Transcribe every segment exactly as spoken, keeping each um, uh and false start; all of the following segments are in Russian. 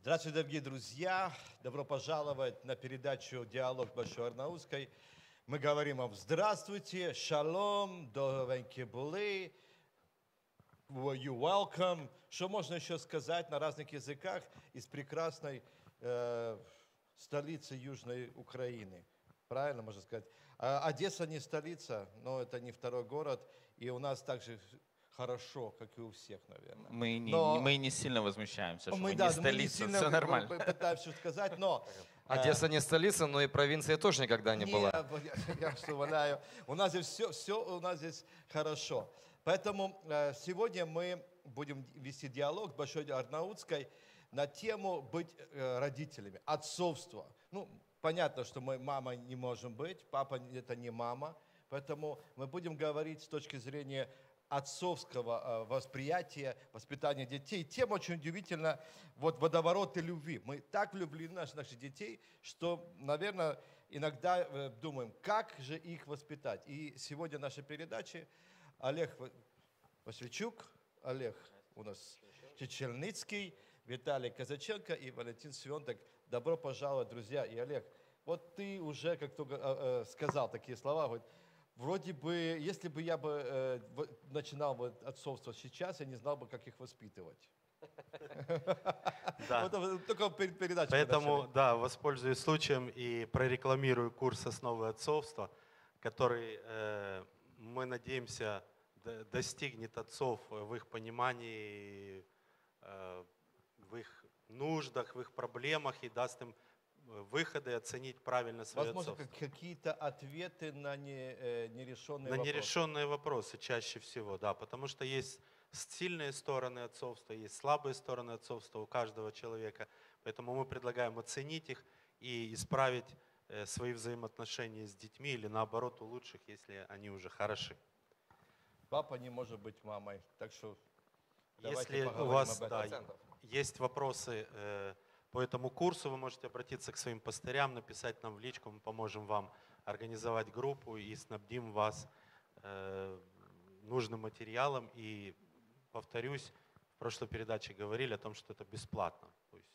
Здравствуйте, дорогие друзья! Добро пожаловать на передачу «Диалог Большой Арнаутской». Мы говорим вам здравствуйте, шалом, здоровенькі були, you welcome. Что можно еще сказать на разных языках из прекрасной э, столицы Южной Украины? Правильно можно сказать. А, Одесса не столица, но это не второй город, и у нас также хорошо, как и у всех, наверное. Мы не, но... мы не сильно возмущаемся, что мы, мы да, не столица, мы не сильно все нормально. пытаемся сказать, но... Одесса не столица, но и провинция тоже никогда не, не была. Я, я что валяю. У нас здесь все, все у нас здесь хорошо. Поэтому э, сегодня мы будем вести диалог с Большой Арнаутской на тему быть э, родителями, отцовство. Ну, понятно, что мы мамой не можем быть, папа это не мама, поэтому мы будем говорить с точки зрения отцовского восприятия, воспитания детей. Тема очень удивительна, вот водовороты любви. Мы так влюблены в наших детей, что, наверное, иногда думаем, как же их воспитать. И сегодня в нашей передаче Олег Васильчук, Олег у нас Чечельницкий, Виталий Казаченко и Валентин Свенток. Добро пожаловать, друзья. И Олег, вот ты уже, как только сказал такие слова, говорит, вроде бы, если бы я бы э, начинал бы отцовство сейчас, я не знал бы, как их воспитывать. Да. Только передачу. Поэтому, да, воспользуюсь случаем и прорекламирую курс «Основы отцовства», который, э, мы надеемся, достигнет отцов в их понимании, э, в их нуждах, в их проблемах и даст им выходы, оценить правильно свое Возможно, отцовство. какие-то ответы на не, э, нерешенные на вопросы. На нерешенные вопросы чаще всего, да, потому что есть сильные стороны отцовства, есть слабые стороны отцовства у каждого человека, поэтому мы предлагаем оценить их и исправить э, свои взаимоотношения с детьми или наоборот улучшить, если они уже хороши. Папа не может быть мамой, так что давайте если поговорим у вас, об этом. Да, есть вопросы э, по этому курсу, вы можете обратиться к своим пастырям, написать нам в личку, мы поможем вам организовать группу и снабдим вас э, нужным материалом. И, повторюсь, в прошлой передаче говорили о том, что это бесплатно. То есть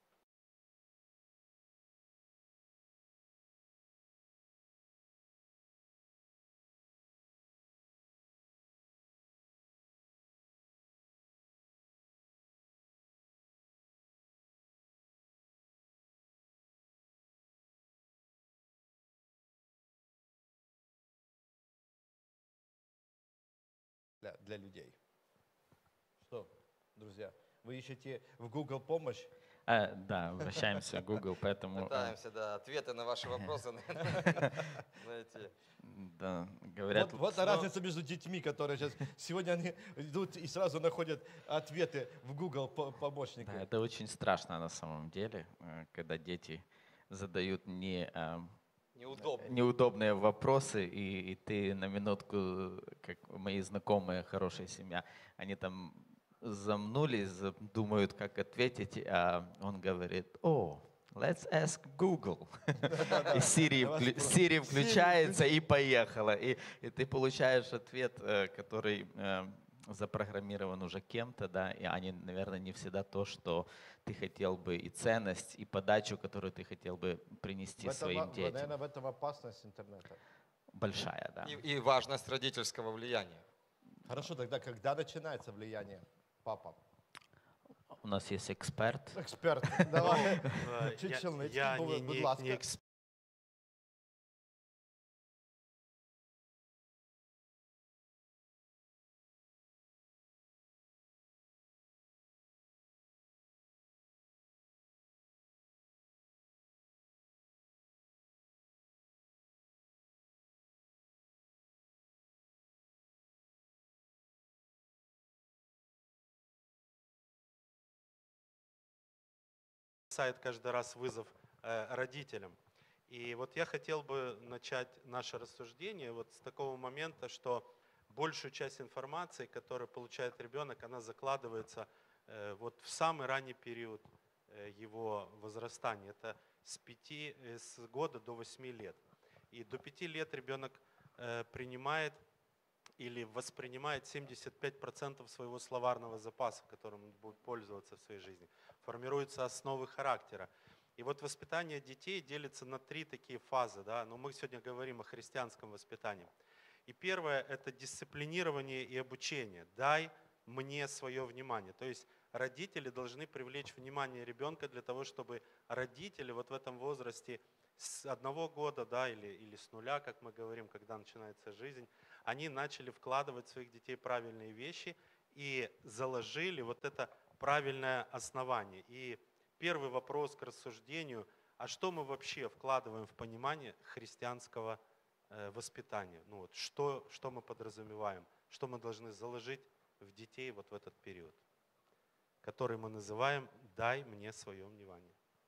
Для, для людей. Что, друзья, вы ищете в Google помощь? А, да, обращаемся в Google, поэтому... Пытаемся, да, ответы на ваши вопросы найти. Да, говорят... Вот, вот разница между детьми, которые сейчас... Сегодня они идут и сразу находят ответы в Google помощника. Да, это очень страшно на самом деле, когда дети задают не... Неудобные. неудобные вопросы, и, и ты на минутку, как мои знакомые, хорошая семья, они там замнулись, думают, как ответить, а он говорит, о, let's ask Google. И Siri, Siri включается и поехала. И, и ты получаешь ответ, который запрограммирован уже кем-то, да, и они, наверное, не всегда то, что ты хотел бы, и ценность, и подачу, которую ты хотел бы принести в этом, своим детям. Наверное, в этом опасность интернета. Большая, да. И, и важность родительского влияния. Хорошо, тогда когда начинается влияние папа? У нас есть эксперт. Эксперт, давай. Я не эксперт. Каждый раз вызов э, родителям. И вот я хотел бы начать наше рассуждение вот с такого момента, что большую часть информации, которую получает ребенок, она закладывается э, вот в самый ранний период э, его возрастания. Это с пяти, э, с года до восьми лет. И до пяти лет ребенок э, принимает или воспринимает семьдесят пять процентов своего словарного запаса, которым он будет пользоваться в своей жизни. Формируются основы характера. И вот воспитание детей делится на три такие фазы. Да? Но мы сегодня говорим о христианском воспитании. И первое – это дисциплинирование и обучение. Дай мне свое внимание. То есть родители должны привлечь внимание ребенка для того, чтобы родители вот в этом возрасте с одного года, да, или, или с нуля, как мы говорим, когда начинается жизнь, они начали вкладывать в своих детей правильные вещи и заложили вот это правильное основание. И первый вопрос к рассуждению, а что мы вообще вкладываем в понимание христианского э, воспитания? Ну вот, что, что мы подразумеваем, что мы должны заложить в детей вот в этот период, который мы называем «дай мне свое внимание».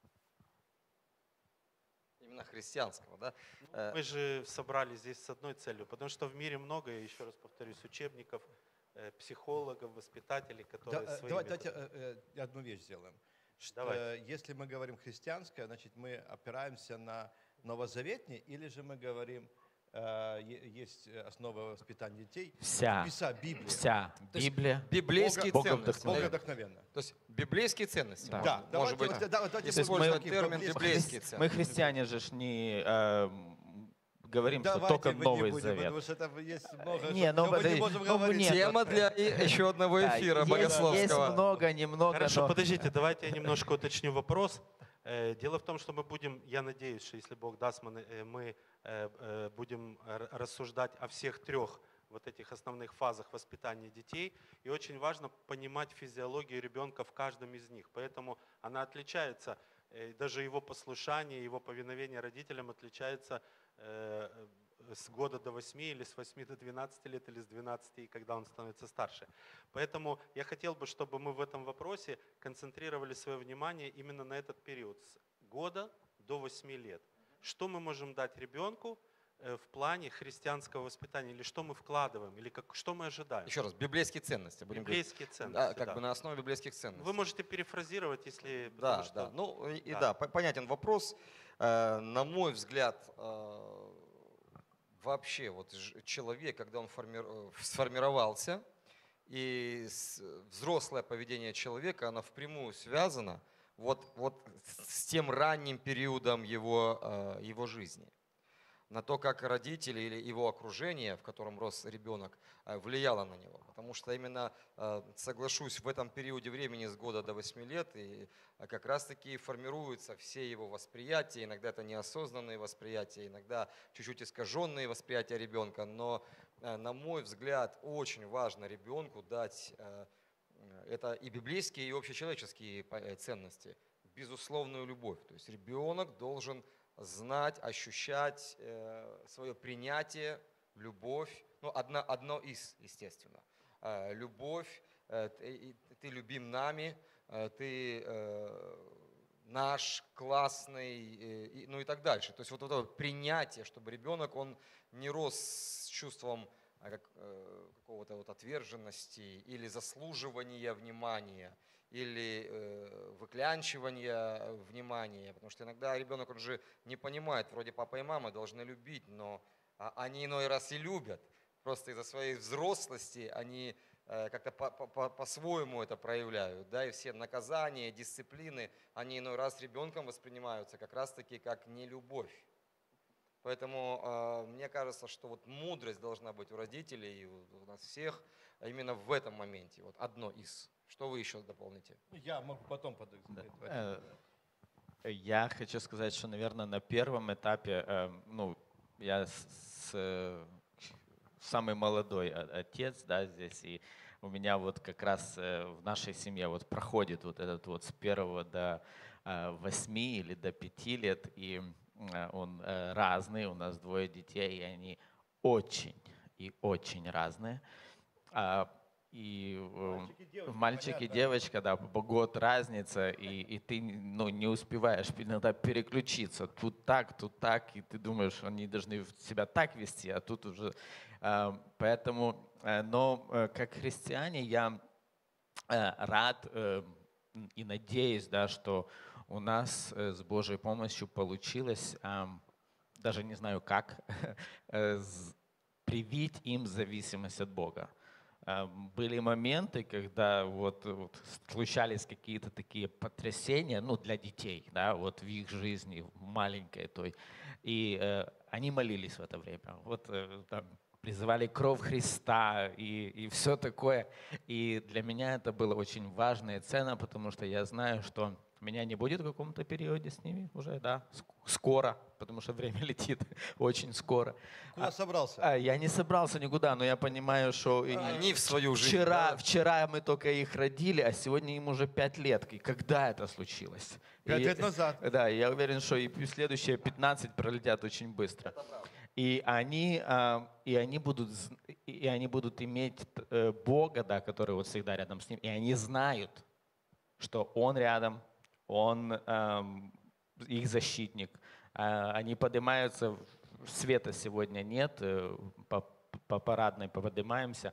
Именно христианского, да? Э, Мы же собрались здесь с одной целью, потому что в мире много, я еще раз повторюсь, учебников, э, психологов, воспитателей, которые Да, э, свои давай, методы. давайте э, э, одну вещь сделаем. Что, Давай. э, если мы говорим христианское, значит, мы опираемся на новозаветний, или же мы говорим, э, е- есть основа воспитания детей, Вся, Писа, Библия, вся То есть Библия. библейские Бога ценности. вдохновенно. богодохновенно. То есть библейские ценности. Да. Да, Может давайте, быть, вот, да, давайте То есть используем мы- такие термин библейские- библейские Мы ценности. христиане же ж не э, говорим, что Давайте только мы не Новый будем, Завет. потому что это есть много, Не, что ну, мы не подожди, можем ну, говорить. нет. Тема для и- еще одного Да, эфира есть, богословского. есть много, немного, Хорошо, но подождите, давайте я немножко уточню вопрос. Э, Дело в том, что мы будем, я надеюсь, что если Бог даст, мы, э, мы э, э, будем р- рассуждать о всех трех вот этих основных фазах воспитания детей. И очень важно понимать физиологию ребенка в каждом из них. Поэтому она отличается, э, даже его послушание, его повиновение родителям отличается э, с года до восьми, или с восьми до двенадцати лет, или с двенадцати, когда он становится старше. Поэтому я хотел бы, чтобы мы в этом вопросе концентрировали свое внимание именно на этот период, с года до восьми лет. Что мы можем дать ребенку э, в плане христианского воспитания, или что мы вкладываем, или как, что мы ожидаем? Еще раз, библейские ценности. будем говорить. Библейские ценности. Да, как да. бы на основе библейских ценностей. Вы можете перефразировать, если... потому Да, что- да. Ну и и да. да, по- понятен вопрос. Э, На мой взгляд, э, вообще вот ж- человек, когда он форми- э, сформировался, и с- взрослое поведение человека, оно впрямую связано вот, вот с тем ранним периодом его, э, его жизни. На то, как родители или его окружение, в котором рос ребенок, э, влияло на него. Потому что именно, э, соглашусь, в этом периоде времени с года до восьми лет и э, как раз-таки формируются все его восприятия. Иногда это неосознанные восприятия, иногда чуть-чуть искаженные восприятия ребенка. Но, э, на мой взгляд, очень важно ребенку дать, э, это и библейские, и общечеловеческие по- э, ценности, безусловную любовь. То есть ребенок должен знать, ощущать э, свое принятие, любовь. Ну, одно, одно из, естественно. Э, любовь, э, ты, и- ты любим нами, э, ты э, наш, классный, э, и- ну и так дальше. То есть вот это вот принятие, чтобы ребенок, он не рос с чувством а, как, э, какого-то вот отверженности или заслуживания внимания, или э, выклянчивания внимания, потому что иногда ребенок, он же не понимает, вроде папа и мама должны любить, но а, они иной раз и любят, просто из-за своей взрослости они э, как-то по- по- по- по-своему это проявляют, да, и все наказания, дисциплины, они иной раз ребенком воспринимаются как раз-таки как нелюбовь. Поэтому э, мне кажется, что вот мудрость должна быть у родителей и у, у нас всех именно в этом моменте. Вот одно из. Что вы еще дополните? Я могу потом подать. Э, я хочу сказать, что, наверное, на первом этапе, э, ну, я с, с, э, самый молодой о- отец, да, здесь, и у меня вот как раз э, в нашей семье вот проходит вот этот вот с первого до э, восьми или до пяти лет, и э, он э, разный, у нас двое детей, и они очень и очень разные. А, и э, Мальчик и девочка, мальчик и понятно. девочка, да, по год разница, и, и ты ну, не успеваешь иногда переключиться. Тут так, тут так, и ты думаешь, они должны себя так вести, а тут уже... э, Поэтому, э, но э, как христиане я э, рад э, и надеюсь, да, что у нас э, с Божьей помощью получилось, э, даже не знаю как, э, с- привить им зависимость от Бога. А, Были моменты, когда вот, вот случались какие-то такие потрясения, ну, для детей, да, вот в их жизни, в маленькой той, и э, они молились в это время. Вот э, там призывали кровь Христа и, и все такое. И для меня это было очень важно и ценно, потому что я знаю, что меня не будет в каком-то периоде с ними уже, да, ск- скоро, потому что время летит очень скоро. Куда собрался? А, я не собрался никуда, но я понимаю, что и- Они в свою жизнь. вчера, да. вчера мы только их родили, а сегодня им уже пять лет. И когда это случилось? Пять И- лет назад. Да, я уверен, что и следующие пятнадцать пролетят очень быстро. И они, а, и они будут, з- и они будут иметь э, Бога, да, который вот всегда рядом с ним, и они знают, что Он рядом, Он эм, их защитник. А, Они поднимаются, в- света сегодня нет, э, по, по парадной поднимаемся,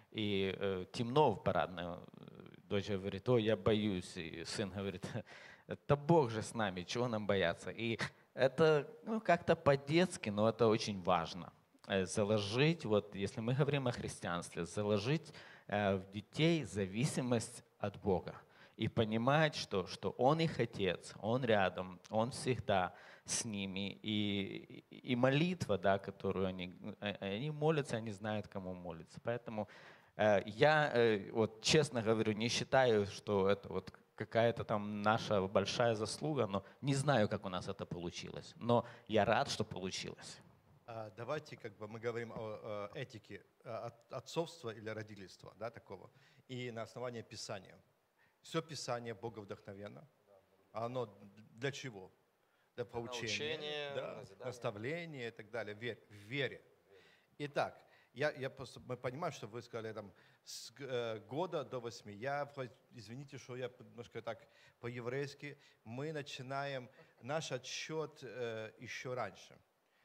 и э, темно в парадной. Э, Дочь говорит, ой, я боюсь, и сын говорит, это Бог же с нами, чего нам бояться? И это ну, как-то по-детски, но это очень важно. Э, Заложить, вот если мы говорим о христианстве, заложить э, в детей зависимость от Бога и понимать, что, что Он их Отец, Он рядом, Он всегда с ними. И, и и молитва, да, которую они, э, они молятся, они знают, кому молятся. Поэтому э, я, э, вот честно говорю, не считаю, что это вот какая-то там наша большая заслуга, но не знаю, как у нас это получилось. Но я рад, что получилось. А, Давайте, как бы мы говорим о, о этике а, от- отцовства или родительства, да, такого, и на основании Писания. Все Писание Бога вдохновенно. А оно для чего? Для поучения, научения, да, назидания. наставления и так далее, вер- в вере. Итак, я, я просто, мы понимаем, что вы сказали там с г- э, года до восьми. Я, хоть- извините, что я немножко так по-еврейски, мы начинаем наш отсчет э, еще раньше.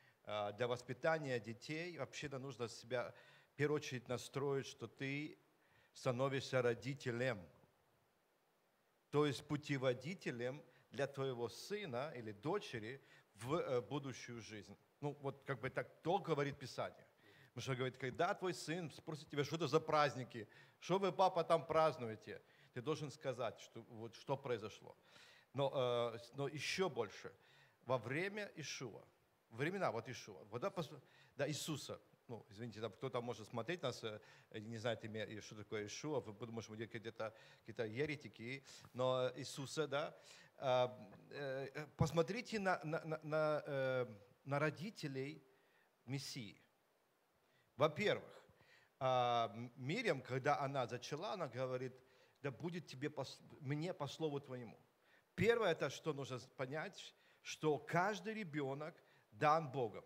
А, Для воспитания детей вообще-то нужно себя в первую очередь настроить, что ты становишься родителем, то есть путеводителем для твоего сына или дочери в э, будущую жизнь. Ну, вот как бы так то говорит Писание. Потому что говорит, когда твой сын спросит тебя, что это за праздники, что вы, папа, там празднуете, ты должен сказать, что, вот, что произошло. Но, э, с- но еще больше, во время Ишуа, времена вот Ишуа, вот, да, пос- да, Иисуса, ну, извините, там кто-то может смотреть нас, э, и не знает, имя, и что такое Ишуа, вы думаете, что мы где-то какие-то еретики, но Иисуса, да, а, э, э, посмотрите на, на, на, на, э, на родителей Мессии. Во-первых, а, М- Мирьям, когда она зачала, она говорит, да будет тебе по с- мне по слову твоему. Первое, это что нужно понять, что каждый ребенок дан Богом.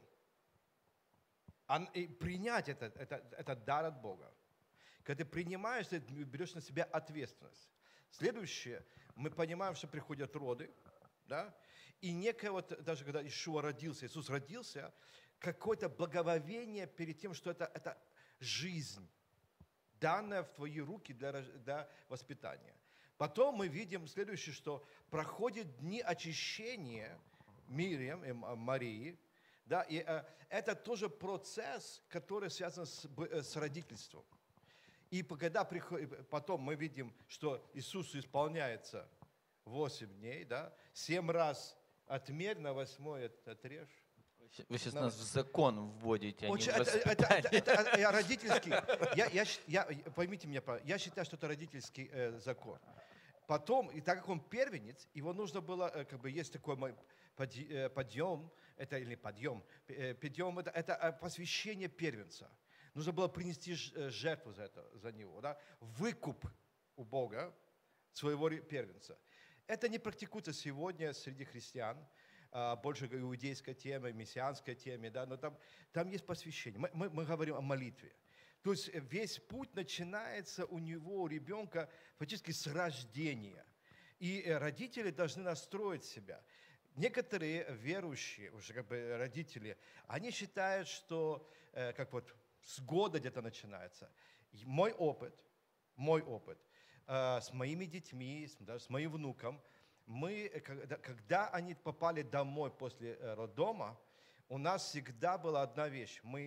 Ан- и принять это, это, это дар от Бога. Когда ты принимаешь, ты берешь на себя ответственность. Следующее, мы понимаем, что приходят роды, да, и некое вот, даже когда Ишуа родился, Иисус родился, какое-то благоговение перед тем, что это, это жизнь, данная в твои руки для, рож- для воспитания. Потом мы видим следующее, что проходят дни очищения Мириам и М- Марии, да, и э, это тоже процесс, который связан с, б- э, с родительством. И по- когда приход- потом мы видим, что Иисусу исполняется восемь дней, да, семь раз отмерь, на восьмой от- отрежь. Вы сейчас На нас в вос- закон вводите, а не Очень- в это, это- это- воспитание. это- это- я родительский, я, я щ- я- поймите меня, правильно, я считаю, что это родительский э, закон. Потом, и так как он первенец, его нужно было, э, как бы есть такой мой поди- э, подъем, это или подъем, э, подъем, это, это э, посвящение первенца. Нужно было принести ж- э, жертву за это, за него, да? Выкуп у Бога своего ре- первенца. Это не практикуется сегодня среди христиан, а, больше к иудейской теме, мессианской теме, да, но там, там есть посвящение. Мы, мы, мы говорим о молитве. То есть э, весь путь начинается у него, у ребенка, фактически с рождения. И э, родители должны настроить себя. Некоторые верующие, уже как бы родители, они считают, что э, как вот с года где-то начинается. И мой опыт, мой опыт э, с моими детьми, с, даже с моим внуком, мы, э, когда, когда они попали домой после э, роддома, у нас всегда была одна вещь. Мы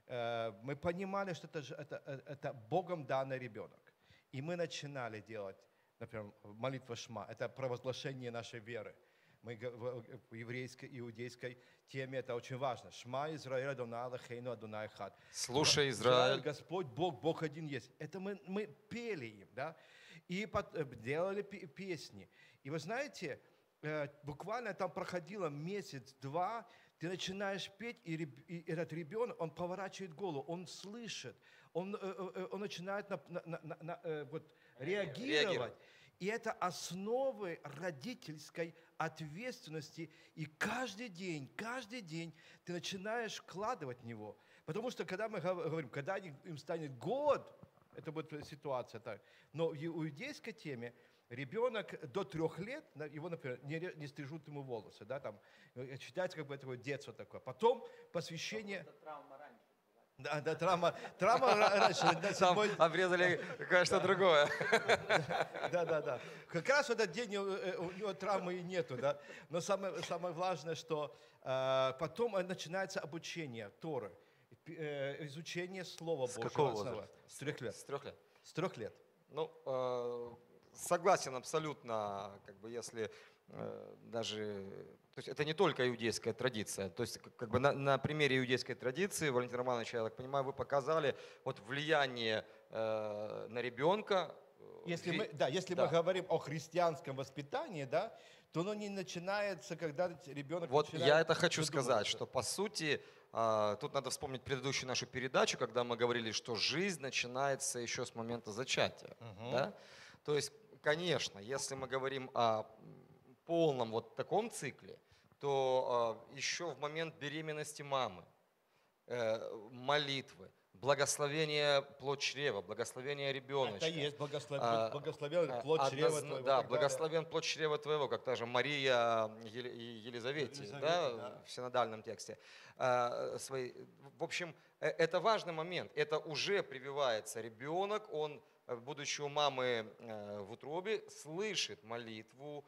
э, мы понимали, что это, же- это, э, это Богом данный ребенок. И мы начинали делать, например, молитва Шма. Это провозглашение нашей веры. Мы г- в в еврейской, иудейской теме это очень важно. Шма Израиль, Адонай Элохейну, Адонай Эхад. Слушай, Израиль, Израиль. Господь, Бог, Бог один есть. Это мы, мы пели им, да, и пот- э, делали пе- песни. И вы знаете, э, буквально там проходило месяц-два, ты начинаешь петь, и, реб- и этот ребенок, он поворачивает голову, он слышит, он, э, э, э, он начинает на- на- на- на- на, э, вот, реагировать. Реагировать. И это основы родительской ответственности. И каждый день, каждый день ты начинаешь вкладывать в него. Потому что когда мы гов- говорим, когда им им станет год, это будет ситуация так. Но в иудейской теме ребенок до трех лет, на- его, например, не, ре- не стрижут ему волосы, да, там, э, считается как бы такое детство такое. Потом посвящение... Да, да, травма, травма ра- раньше, на Там седьмой, обрезали кое-что другое. да, да, да. Как раз в этот день у, э, у него травмы и нету, да. Но самое, самое важное, что э, потом э, начинается обучение Торы, пи- э, изучение Слова С Божьего. какого основа. возраста? С трех лет. С трех лет. С трех лет. Ну, э, согласен абсолютно, как бы если э, даже, то есть это не только иудейская традиция, то есть как как бы на, на примере иудейской традиции, Валентин Романович, я так понимаю, вы показали вот влияние э, на ребенка. э, Если ви- мы, да, если да. мы говорим о христианском воспитании, да, то оно не начинается, когда ребенок Вот начинает я это хочу сказать, задумываться. что по сути, а, тут надо вспомнить предыдущую нашу передачу, когда мы говорили, что жизнь начинается еще с момента зачатия. Мгм. Да? То есть, конечно, если мы говорим о м, полном вот таком цикле, то а, еще в момент беременности мамы, э, молитвы, благословение плод чрева, благословение ребеночка. Это есть благослов... А, благословен А, плод чрева однозна- твоего. Да, и так далее. благословен плод чрева твоего, как та же Мария Еле- и Елизавете, Елизавета, да, да. в синодальном тексте. А, своей- В общем, э, это важный момент. Это уже прививается ребенок, он, э, будучи у мамы э, в утробе, слышит молитву,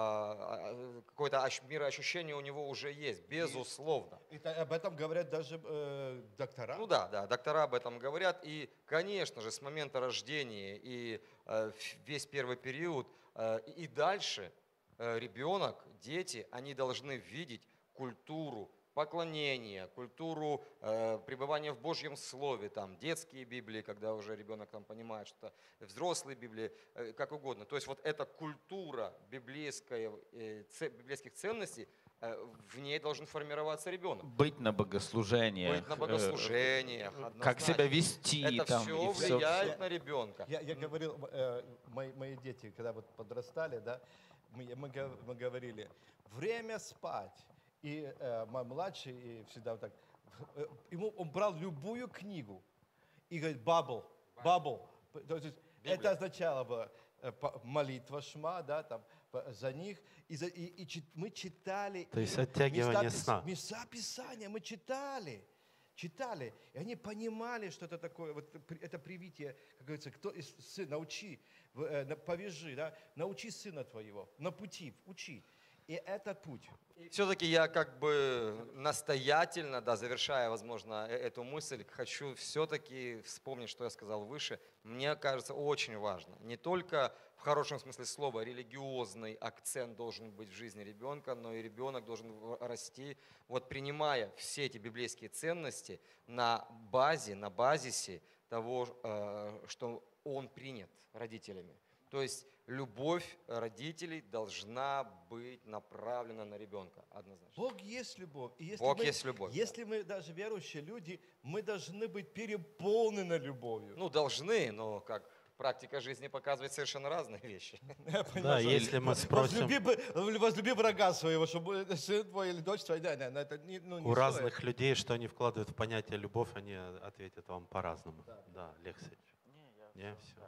а, а, какое-то ощ- мироощущение у него уже есть, безусловно. Это, об этом говорят даже э, доктора. Ну да, да, доктора об этом говорят. И, конечно же, с момента рождения и э, в- весь первый период э, и дальше э, ребенок, дети, они должны видеть культуру поклонения, культуру э, пребывания в Божьем Слове, там, детские Библии, когда уже ребенок там понимает, что взрослые Библии, э, как угодно. То есть вот эта культура библейская, э, це- библейских ценностей, э, в ней должен формироваться ребенок. Быть на богослужениях. Быть на э, богослужениях, Как однозначно. себя вести Это там. все и всё, влияет всё. на ребенка. Я, я говорил, э, мои, мои дети, когда вот подрастали, да, мы, мы, гов- мы говорили, время спать. И э, мой младший и всегда вот так, э, ему он брал любую книгу и говорит, бабл, бабл. То есть это означало бы э, по- молитва Шма, да, там, по- за них. И, за- и- и чит- мы читали. То есть и оттягивание места пис- сна. Места Писания мы читали. Читали, и они понимали, что это такое, вот при- это привитие, как говорится, кто из сын, научи, в- э, на- повяжи, да, научи сына твоего, на пути, учи. И этот путь. Все-таки я как бы настоятельно, да, завершая, возможно, э- эту мысль, хочу все-таки вспомнить, что я сказал выше. Мне кажется, очень важно. Не только в хорошем смысле слова религиозный акцент должен быть в жизни ребенка, но и ребенок должен в- расти, вот принимая все эти библейские ценности на базе, на базисе того, э, что он принят родителями. То есть любовь родителей должна быть направлена на ребенка, однозначно. Бог есть любовь. И если Бог мы, есть любовь, да. Если мы даже верующие люди, мы должны быть переполнены любовью. Ну, должны, но как практика жизни показывает совершенно разные вещи. Я Да, понимаю, что если мы спросим, Возлюби, бы- возлюби врага своего, чтобы сын твой или дочь твоя, да, да, но это не, ну, не у стоит. разных людей, что они вкладывают в понятие любовь, они ответят вам по-разному. Да, Алексей. Не, все.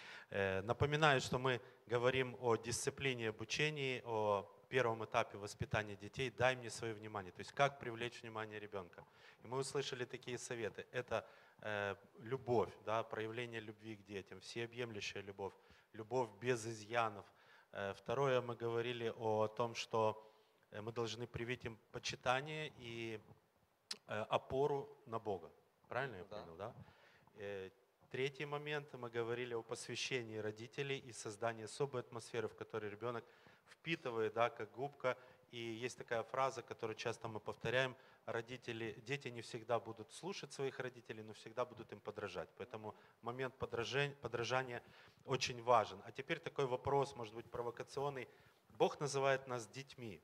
Э, Напоминаю, что мы говорим о дисциплине обучении, о первом этапе воспитания детей. Дай мне свое внимание. То есть как привлечь внимание ребенка. И мы услышали такие советы. Это э, любовь, да, проявление любви к детям, всеобъемлющая любовь, любовь без изъянов. Э, Второе, мы говорили о том, что э, мы должны привить им почитание и э, опору на Бога. Правильно я Да. понял, да? Э, Третий момент, мы говорили о посвящении родителей и создании особой атмосферы, в которой ребенок впитывает, да, как губка. И есть такая фраза, которую часто мы повторяем: родители, дети не всегда будут слушать своих родителей, но всегда будут им подражать. Поэтому момент подражания, подражания очень важен. А теперь такой вопрос, может быть, провокационный. Бог называет нас детьми.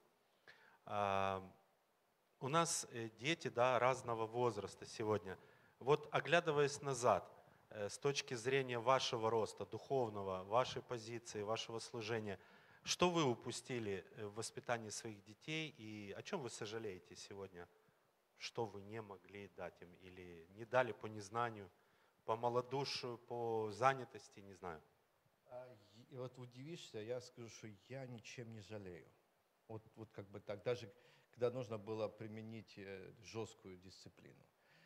А, У нас э, дети, да, разного возраста сегодня. Вот оглядываясь назад, э, с точки зрения вашего роста, духовного, вашей позиции, вашего служения, что вы упустили э, в воспитании своих детей и о чем вы сожалеете сегодня? Что вы не могли дать им или не дали по незнанию, по малодушию, по занятости, не знаю. А, и вот удивишься, я скажу, что я ничем не жалею. Вот, вот как бы так, даже когда нужно было применить э, жесткую дисциплину.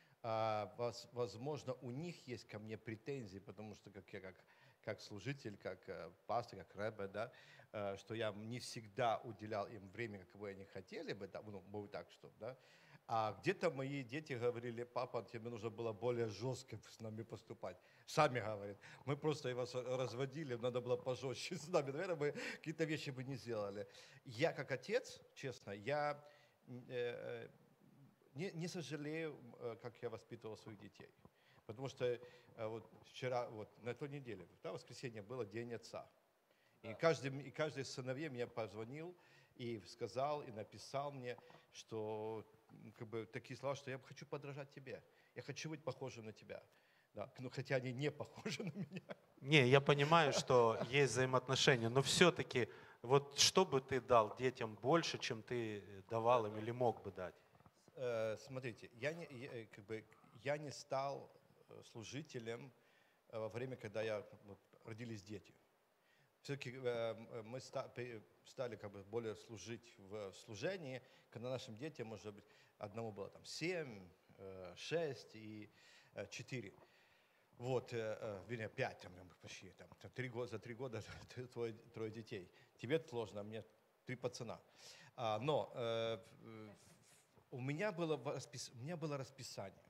А, воз- возможно, у них есть ко мне претензии, потому что как я как, как служитель, как э, пастор, как рэбе, да, э, что я не всегда уделял им время, какое они хотели бы, да, ну, будет так, что, да. А где-то мои дети говорили: папа, тебе нужно было более жестко с нами поступать. Сами говорят, мы просто его с- разводили, надо было пожестче с нами, наверное, мы какие-то вещи бы не сделали. Я как отец, честно, я м, э, э, не, не сожалею, э, как я воспитывал своих детей. Потому что э, вот вчера, вот на той неделе, да, воскресенье было День Отца. И каждый, и каждый из сыновей мне позвонил и сказал, и написал мне, что м, как бы, такие слова, что я хочу подражать тебе, я хочу быть похожим на тебя. Да, ну, хотя они не похожи на меня. Не, я понимаю, что есть взаимоотношения, но все-таки вот что бы ты дал детям больше, чем ты давал им или мог бы дать? Э, Смотрите, я не, я, э, как бы, я не стал э, служителем э, во время, когда я, вот, родились дети. Все-таки мы ста- пе- стали как бы более служить в служении, когда нашим детям, может быть, одному было там семь, э, шесть и э, четыре. Вот, э, э, вернее, пять, там, почти, там, там, три года, за три года трое, трое детей. Тебе сложно, а мне три пацана. А, но э, в- у меня было, в распис- у меня было расписание.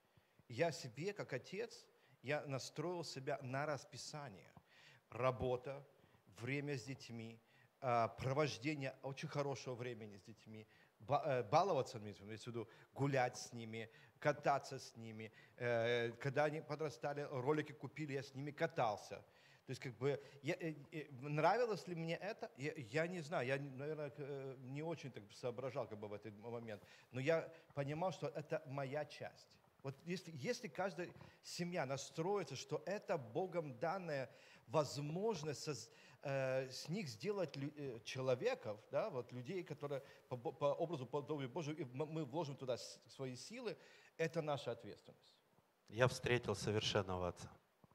Я себе, как отец, я настроил себя на расписание. Работа, время с детьми, а, провождение очень хорошего времени с детьми, ба- э, баловаться, имеется в виду, гулять с ними, кататься с ними. Э, Когда они подрастали, ролики купили, я с ними катался. То есть, как бы, я, э, э, нравилось ли мне это? Я, я не знаю, я, наверное, к- э, не очень так соображал как бы в этот момент, но я понимал, что это моя часть. Вот если, если каждая семья настроится, что это Богом данная возможность соз- э, с них сделать лю- э, человеков, да, вот людей, которые по, бо- по образу, по подобию Божию, и мы мы вложим туда с- свои силы, это наша ответственность. Я встретил совершенного отца.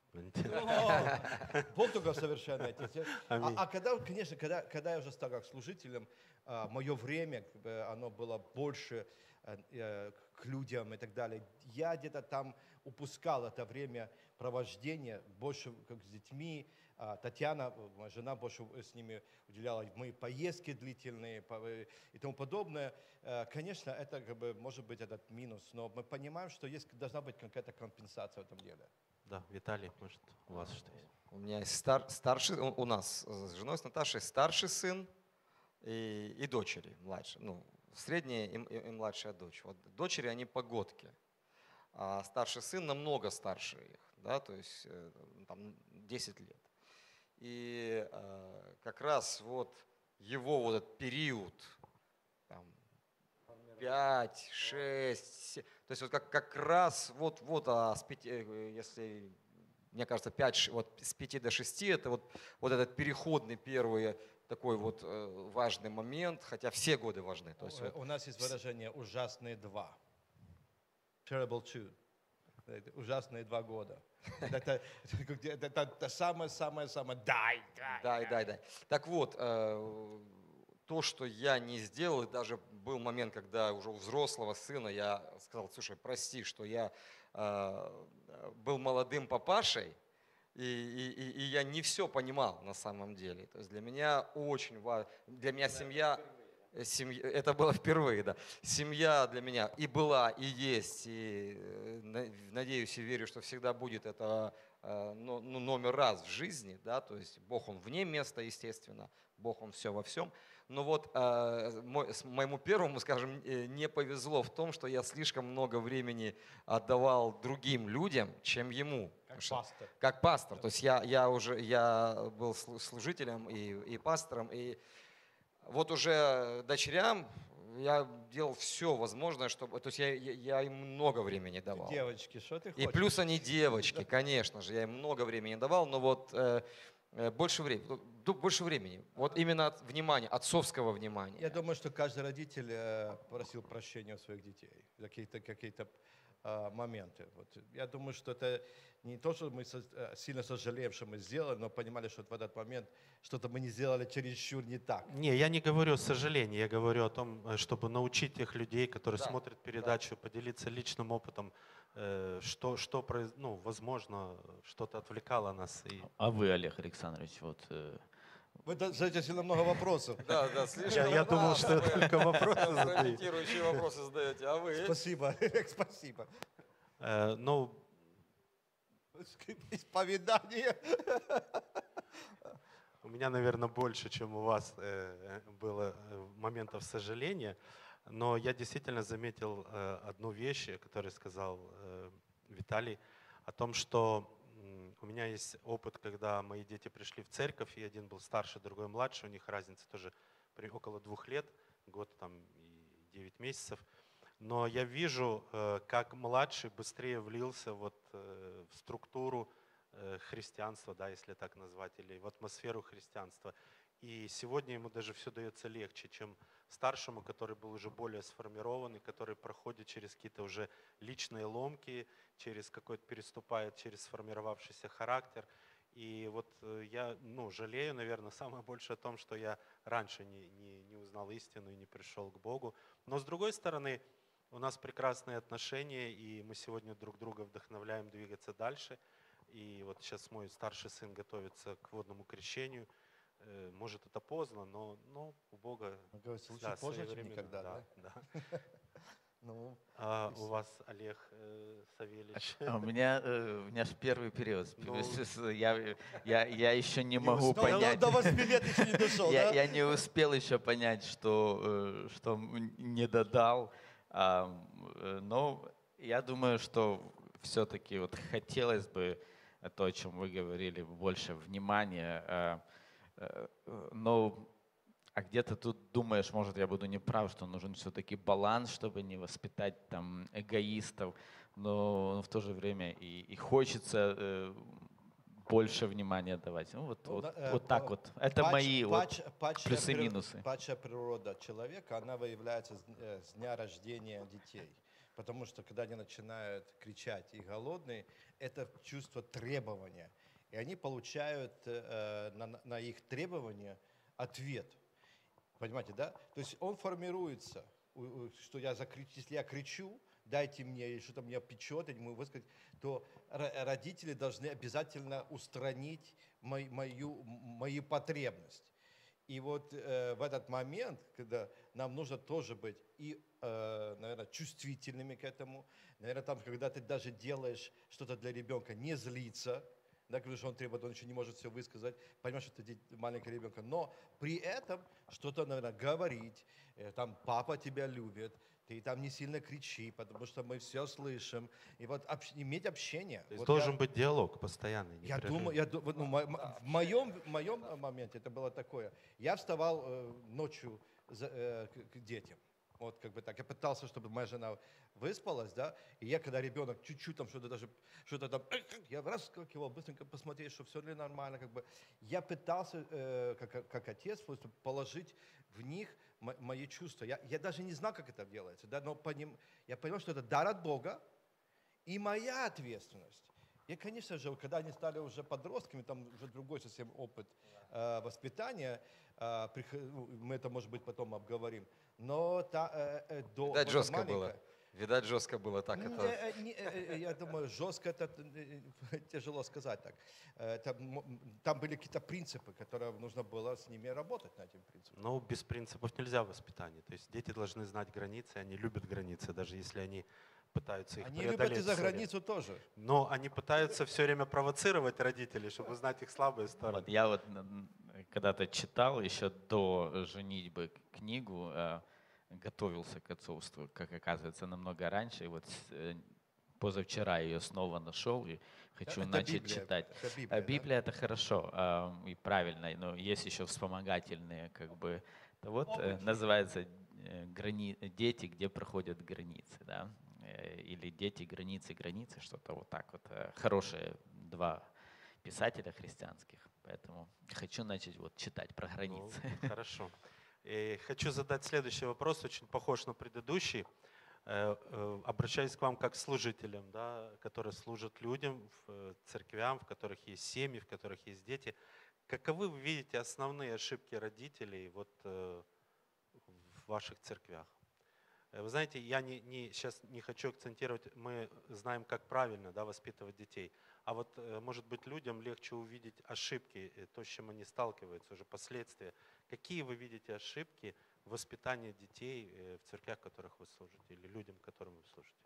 О, Бог только совершенный отец. А, Аминь. а когда, конечно, когда, когда я уже стал как служителем, мое время, как бы, оно было больше э, э, к людям и так далее. Я где-то там упускал это время провождения, больше как с детьми. А Татьяна, моя жена, больше с ними уделяла мои поездки длительные по- э, и тому подобное. Э, Конечно, это как бы, может быть этот минус, но мы понимаем, что есть, должна быть какая-то компенсация в этом деле. Да, Виталий, может, у вас что есть? У меня есть стар- старший, у у нас с женой, с Наташей, старший сын и, и дочери младшие, ну, средняя и, и- и младшая дочь. Вот дочери, они погодки, а старший сын намного старше их, да, то есть э, там десять лет. И э, как раз вот его вот этот период, там, пять, шесть, се- то есть вот как, как раз вот, вот а с пяти, э, если, мне кажется, пять, ш- вот с пяти до шести, это вот, вот этот переходный первый такой вот э, важный момент, хотя все годы важны. То есть Э, вот, У нас есть выражение «ужасные два». Terrible two. Это ужасные два года. Это, это, это, это самое-самое-самое «дай, дай». дай, дай, дай. Так вот, э, то, что я не сделал, и даже был момент, когда уже у взрослого сына я сказал: слушай, прости, что я э, был молодым папашей, и, и, и- и я не все понимал на самом деле. То есть для меня очень важно, для меня семья, э, семья, это было впервые, да. Семья для меня и была, и есть, и э, на- надеюсь и верю, что всегда будет это э, ну, ну, номер раз в жизни, да, то есть Бог, Он вне места, естественно, Бог, Он все во всем. Но вот э, мой- с- моему первому, скажем, э, не повезло в том, что я слишком много времени отдавал другим людям, чем ему. Как Потому что- пастор. как пастор. То есть я, я уже я был слу- служителем и, и пастором, и вот уже дочерям я делал все возможное, чтобы... То есть я, я, я им много времени давал. Девочки, что ты И хочешь? плюс они девочки, конечно же, я им много времени давал, но вот э, э, больше времени, больше времени, вот именно от внимания, отцовского внимания. Я думаю, что каждый родитель э, просил прощения у своих детей за какие-то какие-то а, моменты. Вот. Я думаю, что это не то, что мы со- э, сильно сожалеем, что мы сделали, но понимали, что в этот момент что-то мы не сделали чересчур не так. Не, я не говорю о сожалении, я говорю о том, э, чтобы научить тех людей, которые Да, смотрят передачу, поделиться личным опытом, э, что, что произ- ну, возможно, что-то отвлекало нас. И А вы, Олег Александрович, вот э, Вы задаете сильно много вопросов. Да, да, слишком Я- я думал, что много я вы только вопросы задаю. компрометирующие вопросы задаете, а вы? Спасибо, спасибо. э, ну, Исповедание. у меня, наверное, больше, чем у вас э, было э, моментов сожаления, но я действительно заметил э, одну вещь, которую сказал э, Виталий, о том, что м, у меня есть опыт, когда мои дети пришли в церковь, и один был старше, другой младше, у них разница тоже при около двух лет, год там и девять месяцев. Но я вижу, э, как младший быстрее влился вот э, в структуру э, христианства, да, если так назвать, или в атмосферу христианства. И сегодня ему даже все дается легче, чем старшему, который был уже более сформированный, который проходит через какие-то уже личные ломки, через какой-то переступает через сформировавшийся характер. И вот э, я ну, жалею, наверное, самое больше о том, что я раньше не, не, не узнал истину и не пришел к Богу. Но с другой стороны, у нас прекрасные отношения, и мы сегодня друг друга вдохновляем двигаться дальше. И вот сейчас мой старший сын готовится к водному крещению. Э, Может, это поздно, но, но у Бога Как говорится, лучше да, позже, чем своевременно, никогда, да? да? Ну, А и у с- вас, Олег э, Савельевич? а у меня, э, у меня же первый период. С- Ну. с- с- Я, я, я еще не не могу успел, понять. До восьми лет еще не дошел, Я, да? я не успел еще понять, что, э, что м- не додал. А, м, э, Но я думаю, что все-таки вот хотелось бы э, то, о чем вы говорили, больше внимания. а, э, э, Но а где-то тут думаешь, может, я буду неправ, что нужен все-таки баланс, чтобы не воспитать там эгоистов, но в то же время и, и хочется э, больше внимания давать. Ну, вот, Ну, вот, да, э, вот так па- вот. Это пач- мои вот пач- пачья плюсы и при- минусы. Пачья природа человека, она выявляется с, э, с дня рождения детей. Потому что когда они начинают кричать и голодные, это чувство требования. И они получают э, на, на- на их требования ответ. Понимаете, да? То есть он формируется, у- у- что я закричу, если я кричу, дайте мне, или что-то меня печет, или мы высказать, то ро- родители должны обязательно устранить мой- мою, мою потребность. И вот э, в этот момент, когда нам нужно тоже быть и, э, наверное, чувствительными к этому, наверное, там, когда ты даже делаешь что-то для ребенка, не злиться, да, потому что он требует, он еще не может все высказать, понимаешь, что это де- маленький ребенок, но при этом что-то, наверное, говорить, э, там, папа тебя любит, ты там не сильно кричи, потому что мы все слышим, и вот общ- иметь общение. То есть Вот должен я- быть диалог постоянный. я непрерывный. думаю, я, ду- вот, ну, мо- мо- в моем, в моем моменте это было такое. Я вставал э, ночью за- э, к, к детям. Вот как бы так. Я пытался, чтобы моя жена выспалась, да. И я, когда ребенок чуть-чуть там что-то даже, что-то там, я раз как его быстренько посмотреть, что все ли нормально, как бы. Я пытался, э, как, как отец, просто положить в них мо- мои чувства. Я, я даже не знал, как это делается, да, но по ним, я понял, что это дар от Бога и моя ответственность. И, конечно же, когда они стали уже подростками, там уже другой совсем опыт э, воспитания, э, приход- ну, мы это, может быть, потом обговорим. Но та, э, э, до Видать, вот жестко маленькая- было. Видать, жестко было так. Не, Это... э, не, э, э, Я думаю, жестко это э, тяжело сказать так. Э, это м- Там были какие-то принципы, которые нужно было с ними работать, на этим принципам. Но без принципов нельзя воспитание. То есть дети должны знать границы, они любят границы, даже если они пытаются их Они любят и преодолеть. за всё время. границу тоже. Но они пытаются все время провоцировать родителей, чтобы узнать их слабые стороны. Вот я вот н- н- когда-то читал еще до женитьбы книгу, э, готовился к отцовству, как оказывается, намного раньше. И вот с- э, позавчера ее снова нашел и хочу Это начать Библия, читать. это А Библия, да? Библия это хорошо а, и правильно, но есть еще вспомогательные, как бы, это вот э, называется э, грани... дети, где проходят границы, да, Э, или дети, границы, границы, что-то вот так вот. Э, Хорошие два писателя христианских, поэтому хочу начать вот читать про Ну, границы. хорошо. И хочу задать следующий вопрос, очень похож на предыдущий. Э, э, Обращаюсь к вам как служителям, да, которые служат людям, в э, церквям, в которых есть семьи, в которых есть дети. Каковы вы видите основные ошибки родителей вот, э, в ваших церквях? Э, Вы знаете, я не, не, сейчас не хочу акцентировать, мы знаем, как правильно, да, воспитывать детей. А вот, э, может быть, людям легче увидеть ошибки, э, то, с чем они сталкиваются, уже последствия. Какие вы видите ошибки в воспитании детей э, в церквях, в которых вы служите, или людям, которым вы служите?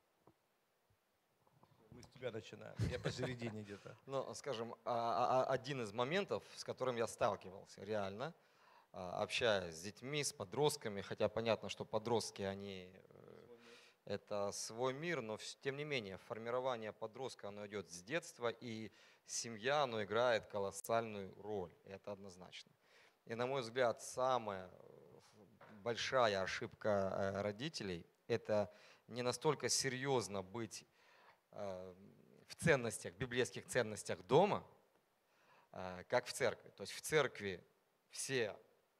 Мы с тебя начинаем. Я посередине где-то. Ну, скажем, а- а- один из моментов, с которым я сталкивался реально, а, общаясь с детьми, с подростками, хотя понятно, что подростки, они э, это свой мир, но вс- тем не менее формирование подростка, оно идет с детства, и семья, оно играет колоссальную роль, это однозначно. И на мой взгляд, самая э, большая ошибка э, родителей – это не настолько серьезно быть э, в ценностях, библейских ценностях дома, э, как в церкви. То есть в церкви все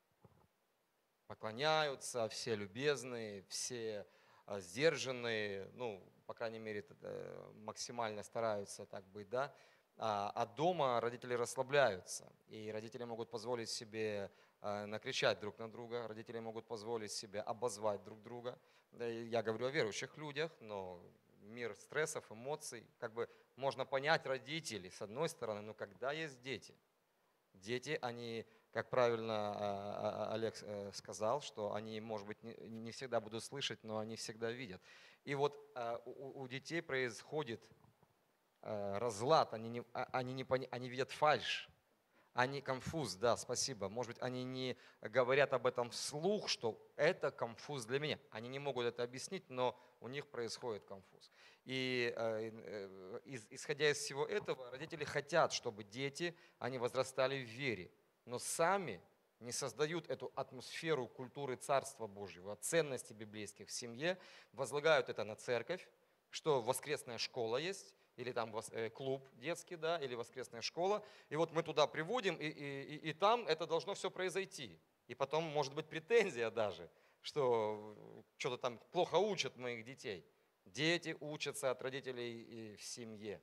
поклоняются, все любезные, все а, сдержанные, ну, по крайней мере, т- э, максимально стараются так быть, да. А а дома родители расслабляются, и родители могут позволить себе а, накричать друг на друга, родители могут позволить себе обозвать друг друга. Да, и я говорю о верующих людях, но мир стрессов, эмоций, как бы можно понять родителей, с одной стороны, но когда есть дети, дети, они, как правильно а, а, а, Олег э, сказал, что они, может быть, не не всегда будут слышать, но они всегда видят. И вот а, у у детей происходит э, разлад, они не, а- они не пони- они видят фальшь, они конфуз, да, спасибо. Может быть, они не говорят об этом вслух, что это конфуз для меня. Они не могут это объяснить, но у них происходит конфуз. И э, э, из- исходя из всего этого, родители хотят, чтобы дети, они возрастали в вере, но сами не создают эту атмосферу культуры Царства Божьего, ценностей библейских в семье, возлагают это на церковь, что воскресная школа есть, или там вос- э, клуб детский, да, или воскресная школа, и вот мы туда приводим, и, и, и- и там это должно все произойти. И потом может быть претензия даже, что что-то там плохо учат моих детей. Дети учатся от родителей и в семье.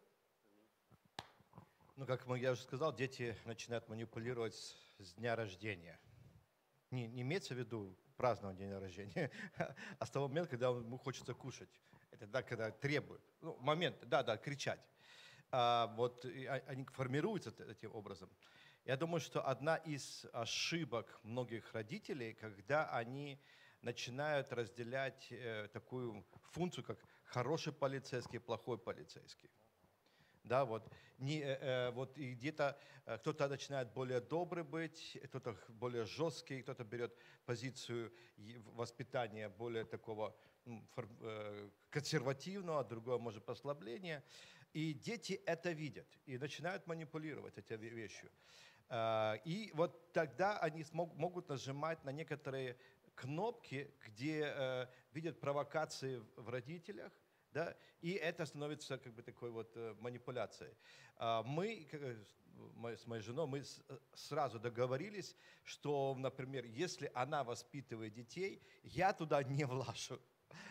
Ну, как мы- я уже сказал, дети начинают манипулировать с, с дня рождения. Не, не имеется в виду празднование дня рождения, а с того момента, когда ему хочется кушать. Это да, когда требует. Ну, момент, да, да, кричать. А, вот и а- они формируются т- таким образом. Я думаю, что одна из ошибок многих родителей, когда они начинают разделять э, такую функцию, как хороший полицейский, плохой полицейский. Да, вот, не, э, э, вот и где-то э, кто-то начинает более добрый быть, кто-то х- более жесткий, кто-то берет позицию и в- воспитания более такого м, фор- э, консервативного, другое может послабление. И дети это видят и начинают манипулировать этой ве- вещью. А, И вот тогда они смог- могут нажимать на некоторые кнопки, где э, видят провокации в в родителях, да, и это становится как бы такой вот э, манипуляцией. А, Мы, как, э, с мо- с моей женой, мы с- э, сразу договорились, что, например, если она воспитывает детей, я туда не влажу.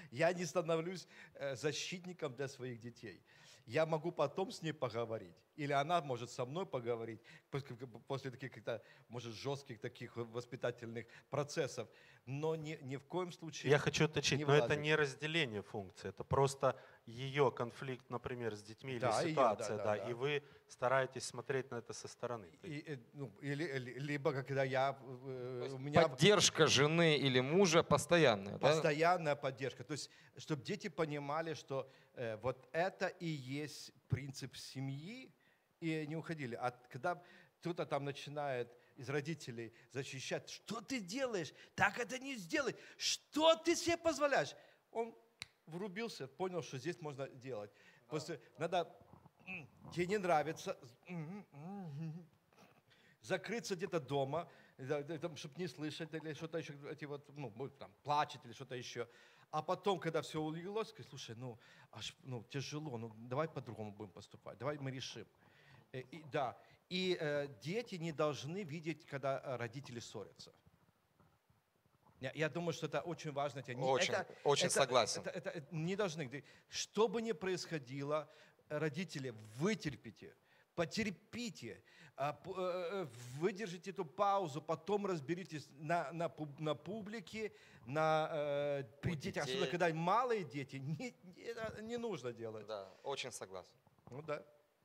Я не становлюсь э, защитником для своих детей. Я могу потом с ней поговорить. Или она может со мной поговорить после, после таких, как-то, может, жестких таких воспитательных процессов. Но ни, ни в коем случае Я хочу уточнить, не но это влазить. не разделение функций, это просто ее конфликт, например, с детьми Да, или её, ситуация, да, да, да, да. и вы стараетесь смотреть на это со стороны. То есть И, э, ну, или, или- либо когда я, э, у меня Поддержка жены или мужа постоянная, да? постоянная поддержка. То есть, чтобы дети понимали, что э, вот это и есть принцип семьи, и не уходили. А когда кто-то там начинает из родителей защищать, что ты делаешь, так это не сделай, что ты себе позволяешь, он врубился, понял, что здесь можно делать. После, надо, м, тебе не нравится, м, м, закрыться где-то дома, чтобы не слышать, или что-то еще, эти вот, ну, может, там, плачет или что-то еще. А потом, когда все улеглось, сказать, слушай, ну, аж, ну, тяжело, ну, давай по-другому будем поступать, давай мы решим. Э, И, да, и э, дети не должны видеть, когда э, родители ссорятся. Я, я думаю, что это очень важно. Это не- Очень, это- очень это- согласен. Это, это- это не должны. Что бы ни происходило, родители, вытерпите, потерпите, а, п- э, э, выдержите эту паузу, потом разберитесь на, на, пуб- на публике, на, э, при У детях, детей. особенно когда малые дети, не, не- это не нужно делать. Да, очень согласен. Ну да.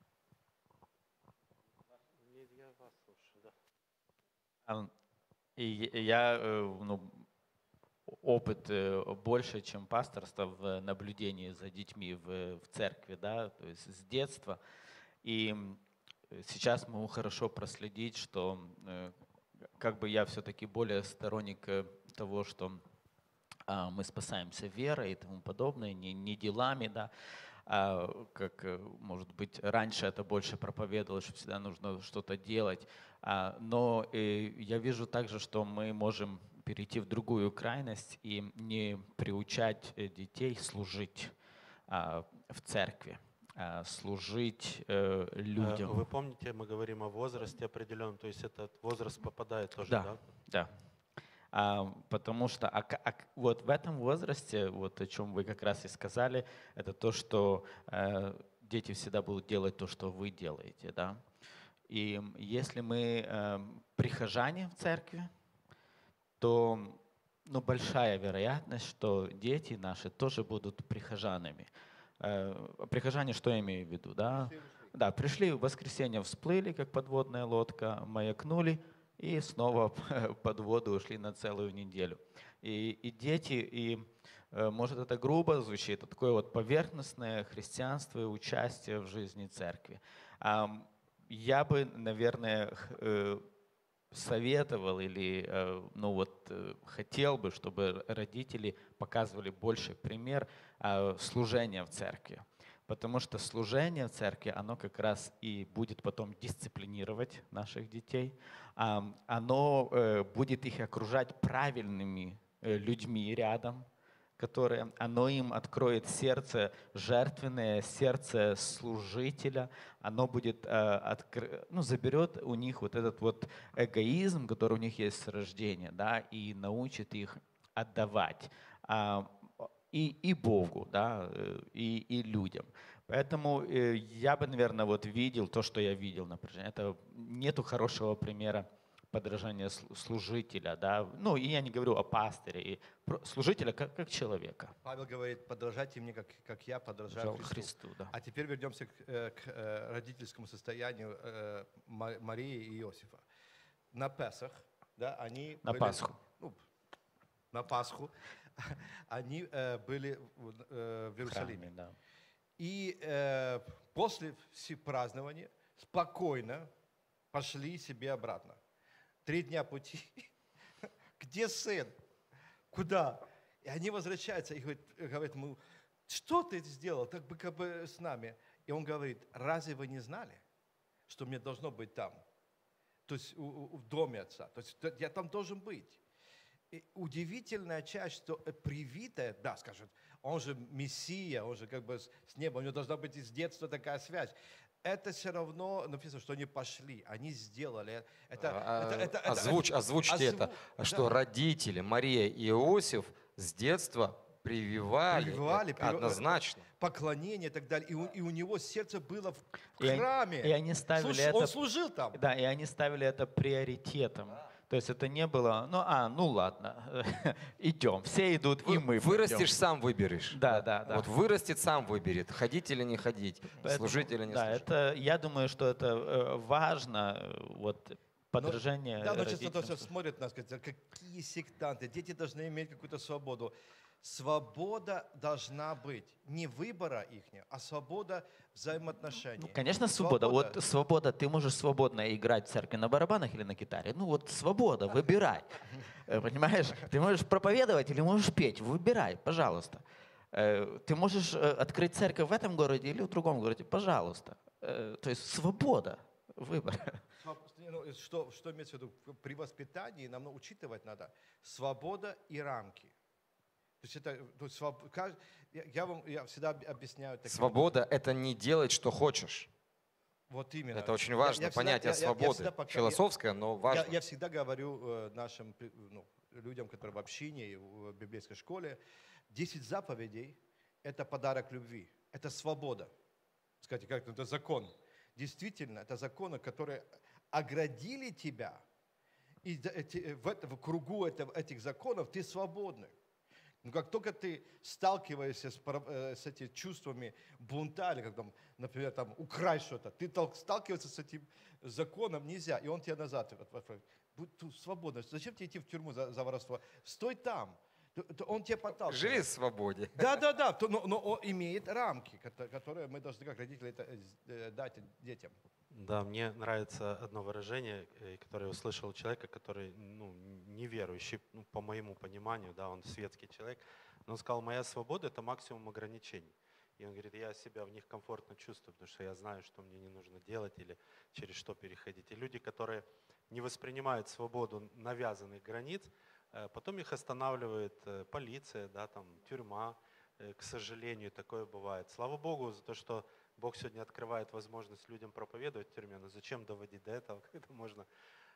Не, я вас слушаю, да. А, И я, э, ну, опыт э, больше, чем пасторство в наблюдении за детьми в, в церкви, да, то есть с детства. И м, сейчас могу хорошо проследить, что э, как бы я все-таки более сторонник э, того, что а, мы спасаемся верой и тому подобное, не, не делами, да, а, как, э, может быть, раньше это больше проповедовалось, что всегда нужно что-то делать. А, Но э, я вижу также, что мы можем перейти в другую крайность и не приучать э, детей служить а, в церкви, а, служить э, Э, людям. Вы помните, мы говорим о возрасте определенном, то есть этот возраст попадает тоже, Да, да? да. А, потому что а, ка- а к- вот в этом возрасте, вот о чем вы как раз и сказали, это то, что э, дети всегда будут делать то, что вы делаете, да. И м, если мы э, прихожане в церкви, то ну, большая вероятность, что дети наши тоже будут прихожанами. Э, Прихожане, что я имею в виду, да? Да, пришли в воскресенье, всплыли, как подводная лодка, маякнули, и снова под воду ушли на целую неделю. И, и дети, и э, может это грубо звучит, это такое вот поверхностное христианство и участие в жизни церкви. Ам, Я бы, наверное, х- э, советовал или э, ну вот, э, хотел бы, чтобы родители показывали больше пример э, служения в церкви. Потому что служение в церкви, оно как раз и будет потом дисциплинировать наших детей, ам, оно э, будет их окружать правильными э, людьми рядом, которые, оно им откроет сердце жертвенное, сердце служителя, оно будет, э, откры- ну, заберет у них вот этот вот эгоизм, который у них есть с рождения, да, и научит их отдавать а, и, и Богу, да, э, и, и людям. Поэтому э, я бы, наверное, вот видел то, что я видел, например. Это нету хорошего примера подражания слу- служителя, да. Ну, и я не говорю о пастыре, и про- служителя как, как человека. Павел говорит, подражайте мне, как, как я подражаю Жал Христу. Христу, да. А теперь вернемся к, э, к, э, родительскому состоянию э, Ма- Марии и Иосифа. На Песах, да, они На были- Пасху. ну, на Пасху, они э, были в, э, в В Иерусалиме. храме, да. И э, после все празднования спокойно пошли себе обратно. Три дня пути. Где сын? Куда? И они возвращаются и говорят, говорят ему, что ты сделал так бы как бы с нами? И он говорит, разве вы не знали, что мне должно быть там? То есть у- у- в доме отца. То есть т- я там должен быть. И удивительная часть, что э, привитая, да, скажет, он же мессия, он же как бы с с неба, у него должна быть из детства такая связь. Это все равно написано, что они пошли, они сделали. Это, А, это- это- это- озвучь- озвучьте озву- это, что да. родители Мария и Иосиф с детства Прививали, Прививали, это привив- однозначно. поклонение и так далее. И у, и у него сердце было в И они- храме. и они ставили Служ- Он это- служил там. Да, и они ставили это приоритетом. То есть это не было, ну, а, ну ладно, идем, все идут, и Вы- мы Вырастешь, пойдем. сам выберешь. Да, да, да. Вот вырастет, сам выберет, ходить или не ходить, Поэтому, служить или не да, служить. это, я думаю, что это э, важно, э, вот, подражание Да, но часто родителям. тоже смотрят нас, говорят, какие сектанты, дети должны иметь какую-то свободу. Свобода должна быть не выбора их, а свобода взаимоотношений. Ну, конечно, свобода. Вот свобода, ты можешь свободно играть в церкви на барабанах или на гитаре. Ну вот свобода, выбирай. Э, Понимаешь? Ты можешь проповедовать или можешь петь. Выбирай, пожалуйста. Э, Ты можешь э, открыть церковь в этом городе или в другом городе. Пожалуйста. Э, То есть свобода, выбор. Своб- ну, Что, что имеется в виду? При воспитании нам учитывать надо свобода и рамки. То есть это, то есть своб- кажд- я, я вам я всегда об- объясняю. таким- Свобода — это не делать, что хочешь. Вот именно. Это очень Я- важное я всегда- понятие я- я- я свободы. всегда пока- я- Философское, но Я, важное. я всегда говорю э, нашим при- ну, людям, которые в общине, и в библейской школе, десять заповедей – это подарок любви, это свобода. Скажите, как это закон? Действительно, это законы, которые оградили тебя, и за- эти- в, это- в кругу этого- этих законов ты свободный. Но как только ты сталкиваешься с, про- э, с этими чувствами бунта, или как там, например, там, украсть что-то, ты тол- сталкиваешься с этим законом нельзя, и он тебя назад. вот- вот- вот. Будь тут свободно. Зачем тебе идти в тюрьму за, за воровство? Стой там. То- то Он тебя подталкивает. Живи в свободе. Да, да, да, то- но, но он имеет рамки, кото- которые мы должны, как родители, это, э, дать детям. Да, мне нравится одно выражение, э, которое я услышал у человека, который ну, неверующий, ну, по моему пониманию, да, он светский человек, но он сказал, моя свобода – это максимум ограничений. И он говорит, я себя в них комфортно чувствую, потому что я знаю, что мне не нужно делать или через что переходить. И люди, которые не воспринимают свободу навязанных границ, э, потом их останавливает э, полиция, да, там, тюрьма. Э, К сожалению, такое бывает. Слава Богу за то, что Бог сегодня открывает возможность людям проповедовать в тюрьме, но зачем доводить до этого, когда можно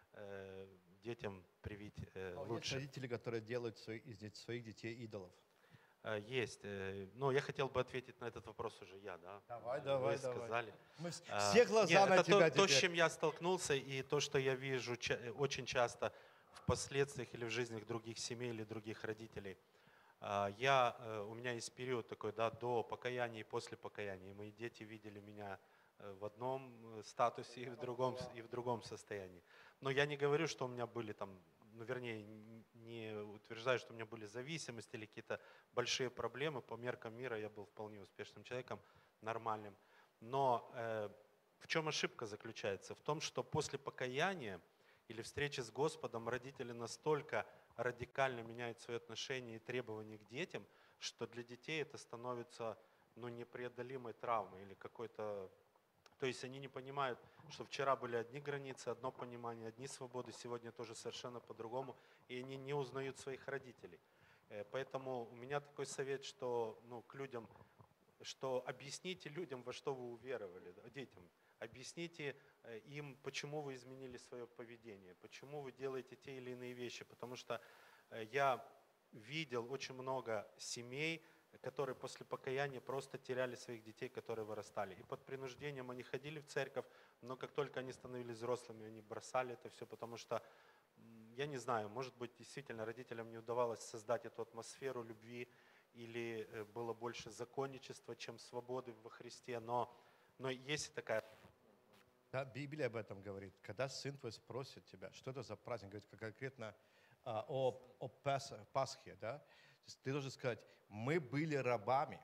э, детям привить э, Но есть лучше? родители, которые делают свои- из де- своих детей идолов. Э, Есть. э, Но я хотел бы ответить на этот вопрос уже я, да? Давай, Вы давай, давай. сказали. Мы вс- А, все глаза нет, на это тебя то, то, с теперь. чем я столкнулся, и то, что я вижу ча- э, очень часто в последствиях или в жизнях других семей или других родителей. А, Я, э, у меня есть период такой, да, до покаяния и после покаяния. Мои дети видели меня э, в одном э, статусе и в другом, с- и в другом состоянии. Но я не говорю, что у меня были там, ну, вернее, н- не утверждаю, что у меня были зависимости или какие-то большие проблемы. По меркам мира я был вполне успешным человеком, нормальным. Но э, в чем ошибка заключается? В том, что после покаяния или встречи с Господом родители настолько радикально меняют свои отношения и требования к детям, что для детей это становится ну, непреодолимой травмой или какой-то... То есть они не понимают, что вчера были одни границы, одно понимание, одни свободы, сегодня тоже совершенно по-другому, и они не узнают своих родителей. Э, Поэтому у меня такой совет, что ну, к людям, что объясните людям, во что вы уверовали, да, детям. Объясните э, им, почему вы изменили свое поведение, почему вы делаете те или иные вещи. Потому что э, я видел очень много семей, которые после покаяния просто теряли своих детей, которые вырастали. И под принуждением они ходили в церковь, но как только они становились взрослыми, они бросали это все, потому что, м, я не знаю, может быть, действительно родителям не удавалось создать эту атмосферу любви, или э, было больше законничества, чем свободы во Христе, но, но есть такая... Да, Библия об этом говорит. Когда сын твой спросит тебя, что это за праздник, говорит как конкретно а, о, о Пас- Пасхе, да? То есть ты должен сказать, мы были рабами,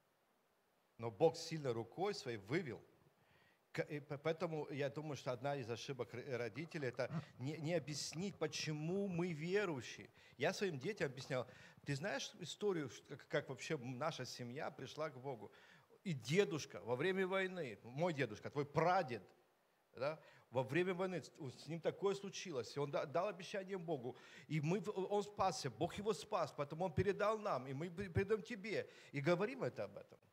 но Бог сильно рукой своей вывел. К- и по- Поэтому я думаю, что одна из ошибок р- родителей – это не, не объяснить, почему мы верующие. Я своим детям объяснял, ты знаешь историю, ш- как, как вообще наша семья пришла к Богу? И дедушка во время войны, мой дедушка, твой прадед, да, во время войны с с ним такое случилось, и он да- дал обещание Богу, и мы, в- он спасся, Бог его спас, поэтому он передал нам, и мы пе- передаем тебе, и говорим это об этом.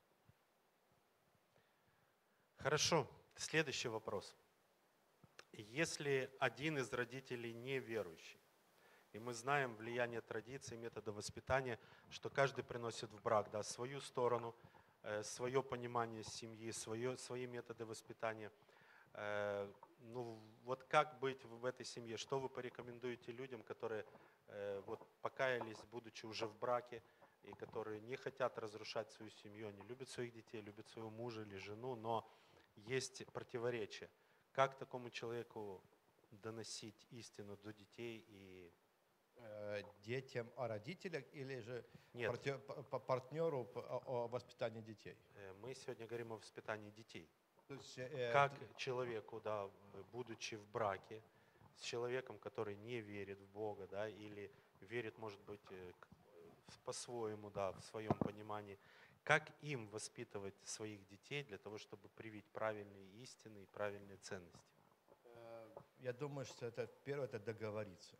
Хорошо, следующий вопрос. Если один из родителей неверующий, И мы знаем влияние традиций, метода воспитания, что каждый приносит в брак, да, свою сторону, э, свое понимание семьи, свое, свои методы воспитания. Э, ну вот как быть в этой семье? Что вы порекомендуете людям, которые э, вот покаялись, будучи уже в браке, и которые не хотят разрушать свою семью, они любят своих детей, любят своего мужа или жену, но есть противоречия. Как такому человеку доносить истину до детей и Э, Детям о родителях или же Нет. партнё- п- п- партнеру п- о о воспитании детей? Э, Мы сегодня говорим о воспитании детей. То есть, э, Как т- человеку, да, будучи в браке с человеком, который не верит в Бога, да, или верит, может быть, э, к- э, по-своему, да, в своем понимании, как им воспитывать своих детей для того, чтобы привить правильные истины и правильные ценности? э, я думаю, что это первое, это договориться.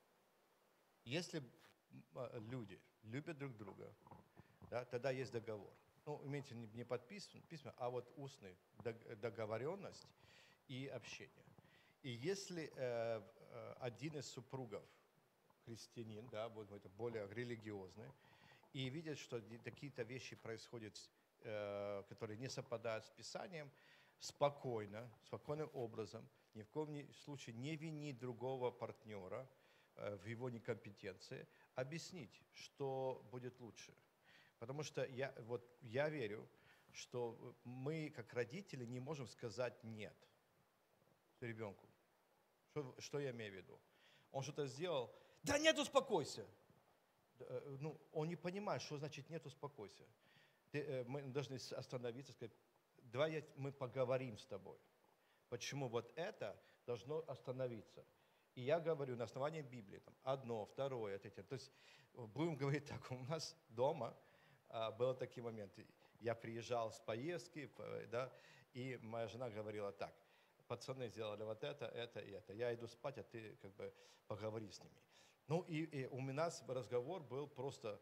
Если м, а, люди любят друг друга, да, тогда есть договор. Ну, имеется не не подписан, письма, а вот устный дог- договоренность и общение. И если э, э, один из супругов христианин, да, вот это более религиозный, и видят, что ди- какие-то вещи происходят, э, которые не совпадают с Писанием, спокойно, спокойным образом, ни в коем ни- случае не винить другого партнера э, в его некомпетенции, объяснить, что будет лучше. Потому что я, вот, я верю, что мы, как родители, не можем сказать «нет» ребенку. Что, что я имею в виду? Он что-то сделал, да нет, успокойся. Э, Ну, он не понимает, что значит нет, успокойся. Ты, э, мы должны с- остановиться, сказать, давай я- мы поговорим с тобой. Почему вот это должно остановиться? И я говорю на основании Библии, там, одно, второе, третье. То есть э, будем говорить так, у нас дома а, были такие моменты. Я приезжал с поездки, п- да, и моя жена говорила так, пацаны сделали вот это, это и это. Я иду спать, а ты как бы поговори с ними. Ну и, и у нас разговор был просто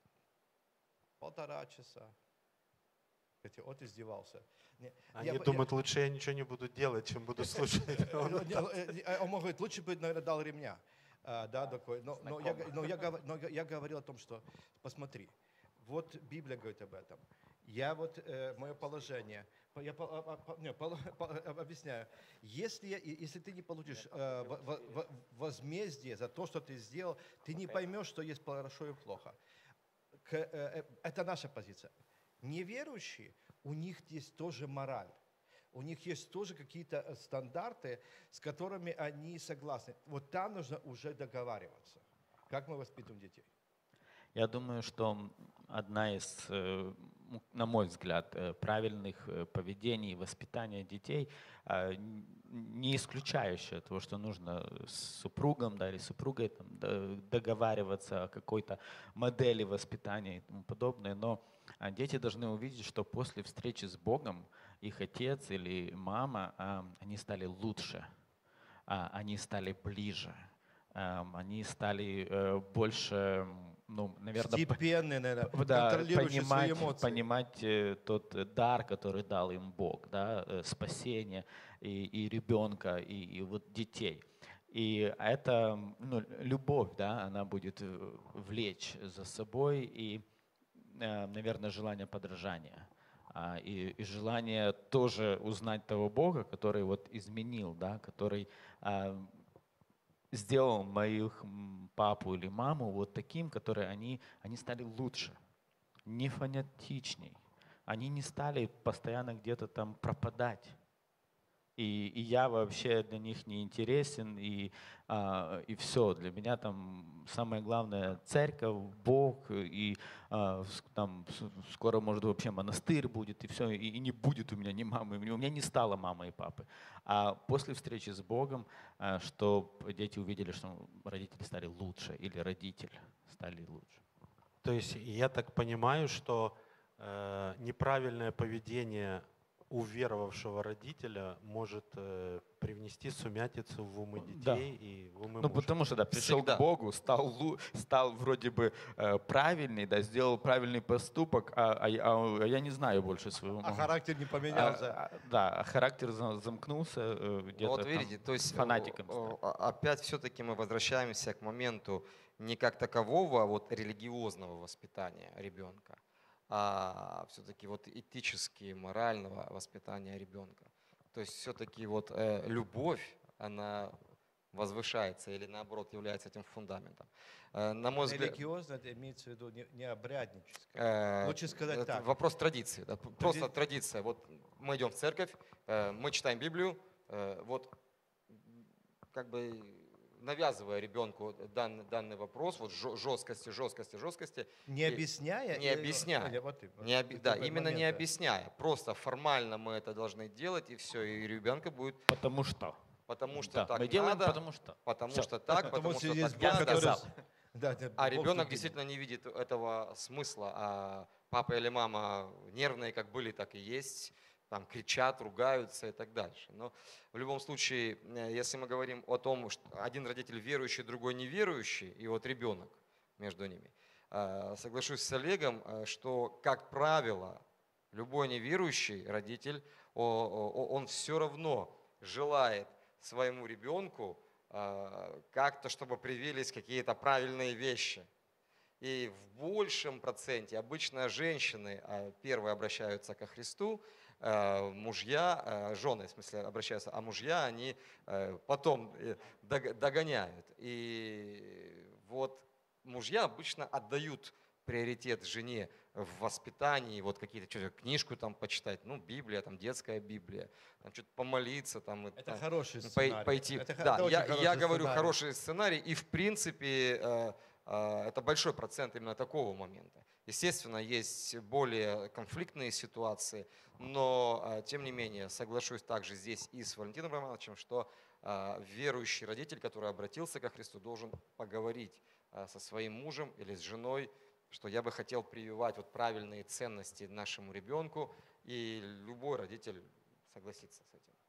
полтора часа. Хотя вот издевался. Не, Они я- я- думают, лучше я ничего не буду делать, чем буду слушать. Э, не, э, э, Он может говорить, лучше бы, наверное, дал ремня. А, Да, такой. Но, но, я, г- но, я, гов- но я- я говорил о том, что, посмотри, вот Библия говорит об этом. Я вот, э, мое положение, по- я по- а- а- по- не, поло- по- а- объясняю. Если, я- и- если ты не получишь э, во- во- во- возмездие за то, что ты сделал, ты не поймешь, что есть хорошо и плохо. К- э, э, Это наша позиция. Неверующие, у них есть тоже мораль. У них есть тоже какие-то э, стандарты, с которыми они согласны. Вот там нужно уже договариваться. Как мы воспитываем детей? Я думаю, что одна из, э, м, на мой взгляд, э, правильных э, поведений и воспитания детей, а, н- не исключающая того, что нужно с супругом, да, или супругой там, д- договариваться о какой-то модели воспитания и тому подобное, но а, дети должны увидеть, что после встречи с Богом их отец или мама, а, они стали лучше, а, они стали ближе, ам, они стали э, больше, м, ну, наверное, Степенные, наверное, да, контролирующие свои понимать, эмоции. понимать э, тот э, дар, который дал им Бог, да, э, спасение и, и ребенка, и, и вот детей. И это, м, ну, любовь, да, она будет э, влечь за собой и, э, наверное, желание подражания. А, И, и желание тоже узнать того Бога, который вот изменил, да, который а, сделал моих м, папу или маму вот таким, которые они, они стали лучше, не фанатичней. Они не стали постоянно где-то там пропадать. И, и я вообще для них не интересен, и, а, и все. Для меня там самое главное церковь, Бог, и а, с- там с- скоро, может, вообще монастырь будет, и все, и, и не будет у меня ни мамы, у меня не стало мамы и папы. А после встречи с Богом, чтобы дети увидели, что родители стали лучше, или родитель стали лучше. То есть я так понимаю, что э, неправильное поведение уверовавшего родителя может э, привнести сумятицу в умы Да. детей и в умы Ну, мужа. потому что, да, пришел Всегда. к Богу, стал, лу- стал вроде бы э, правильный, да, сделал правильный поступок, а, а я а я не знаю больше своего А мужа. характер не А, поменялся. а, да, а характер за- замкнулся э, Ну, где-то вот там видите, то есть э, фанатиком э, стал. а- опять все-таки мы возвращаемся к моменту не как такового а вот религиозного воспитания ребенка, а все-таки вот этически морального воспитания ребенка. То есть все-таки вот э, любовь, она возвышается или наоборот является этим фундаментом. Э, на мой взгляд, Религиозно это имеется в виду не, не обрядническое. Э, Лучше сказать это так. вопрос традиции. да, п- Просто Тради- традиция. Вот мы идем в церковь, э, мы читаем Библию, э, вот м, как бы навязывая ребенку данный, данный вопрос, вот жё- жесткости, жесткости, жесткости. Не и объясняя? не или- объясняя. Ой, вот ты, вот не оби- это да, такой именно не момент, да. объясняя. Просто формально мы это должны делать, и все. И ребенка будет, Потому что. потому что Да, так мы делаем, надо, потому что. потому Всё. что так, Потому потому что что есть так Бог, Я надо. который... сказал. Да, да, А Бог ребенок придумал. действительно не видит этого смысла. А папа или мама нервные как были, так и есть. Там кричат, ругаются и так дальше. Но в любом случае, э, если мы говорим о том, что один родитель верующий, другой неверующий, и вот ребенок между ними, э, соглашусь с Олегом, э, что, как правило, любой неверующий родитель, о- о- он все равно желает своему ребенку э, как-то, чтобы привились какие-то правильные вещи. И в большем проценте обычно женщины э, первые обращаются ко Христу, э, мужья, э, жены, в смысле, обращаются, а мужья, они э, потом э, дог- догоняют. И вот мужья обычно отдают приоритет жене в воспитании, вот какие-то что-то, книжку там почитать, ну, Библия, там, детская Библия, там, что-то помолиться, там, и Это там, хороший пой- сценарий. пойти. Это, х- Да, это очень я, я хороший говорю сценарий. хороший сценарий, и в принципе э, э, это большой процент именно такого момента. Естественно, есть более конфликтные ситуации, но э, тем не менее соглашусь также здесь и с Валентином Романовичем, что э, верующий родитель, который обратился ко Христу, должен поговорить э, со своим мужем или с женой, что я бы хотел прививать вот правильные ценности нашему ребенку, и любой родитель согласится с этим.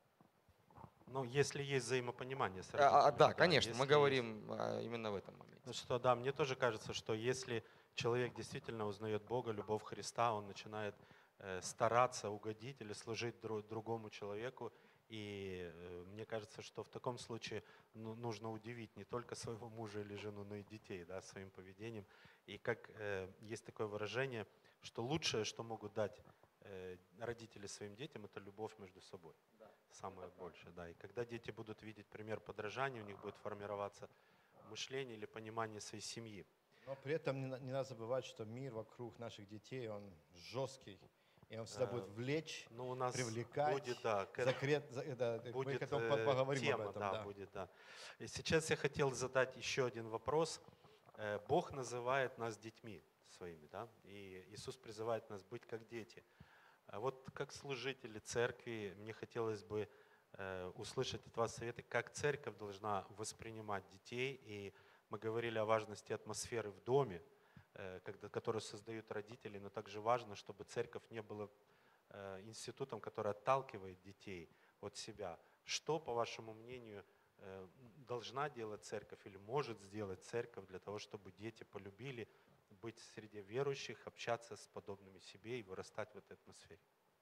Ну, если есть взаимопонимание с А, родителями. а, да, конечно, мы если есть. говорим а, именно в этом моменте. Ну что, да, мне тоже кажется, что если человек действительно узнает Бога, любовь Христа, он начинает э, стараться угодить или служить дру- другому человеку. И э, мне кажется, что в таком случае ну, нужно удивить не только своего мужа или жену, но и детей, да, своим поведением. И как э, есть такое выражение, что лучшее, что могут дать э, родители своим детям, это любовь между собой. Самое большее, да. И когда дети будут видеть пример подражания, у них будет формироваться мышление или понимание своей семьи. Но при этом не, на- не надо забывать, что мир вокруг наших детей, он жесткий. И он всегда Э, будет влечь, Ну, у нас привлекать, будет, да, к- закрет, за- да, мы будет потом э, по- поговорим тема, об этом. да, Да. будет, да. И сейчас я хотел задать еще один вопрос. Э, Бог называет нас детьми своими, да, и Иисус призывает нас быть как дети. А вот как служители церкви, мне хотелось бы э, услышать от вас советы, как церковь должна воспринимать детей. И мы говорили о важности атмосферы в доме, э, когда, которую создают родители, но также важно, чтобы церковь не была э, институтом, который отталкивает детей от себя. Что, по вашему мнению, э, должна делать церковь или может сделать церковь для того, чтобы дети полюбили быть среди верующих, общаться с подобными себе и вырастать в этой атмосфере?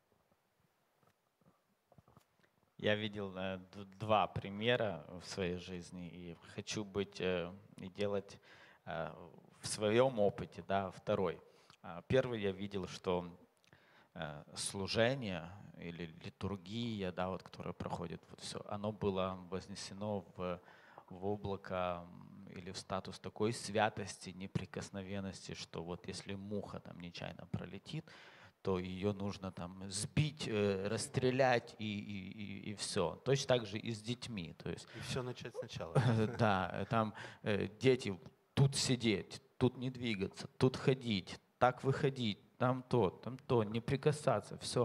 Я видел э, д- два примера в своей жизни и хочу быть э, и делать э, в своем опыте, да, второй. А, Первый я видел, что э, служение или литургия, да, вот, которая проходит, вот все, оно было вознесено в, в облако м, или в статус такой святости, неприкосновенности, что вот если муха там нечаянно пролетит, то ее нужно там сбить, э, расстрелять и, и, и, все. Точно так же и с детьми. То есть, И все начать сначала. да, э, там э, дети тут сидеть, тут не двигаться, тут ходить, так выходить, там то, там то, не прикасаться, все.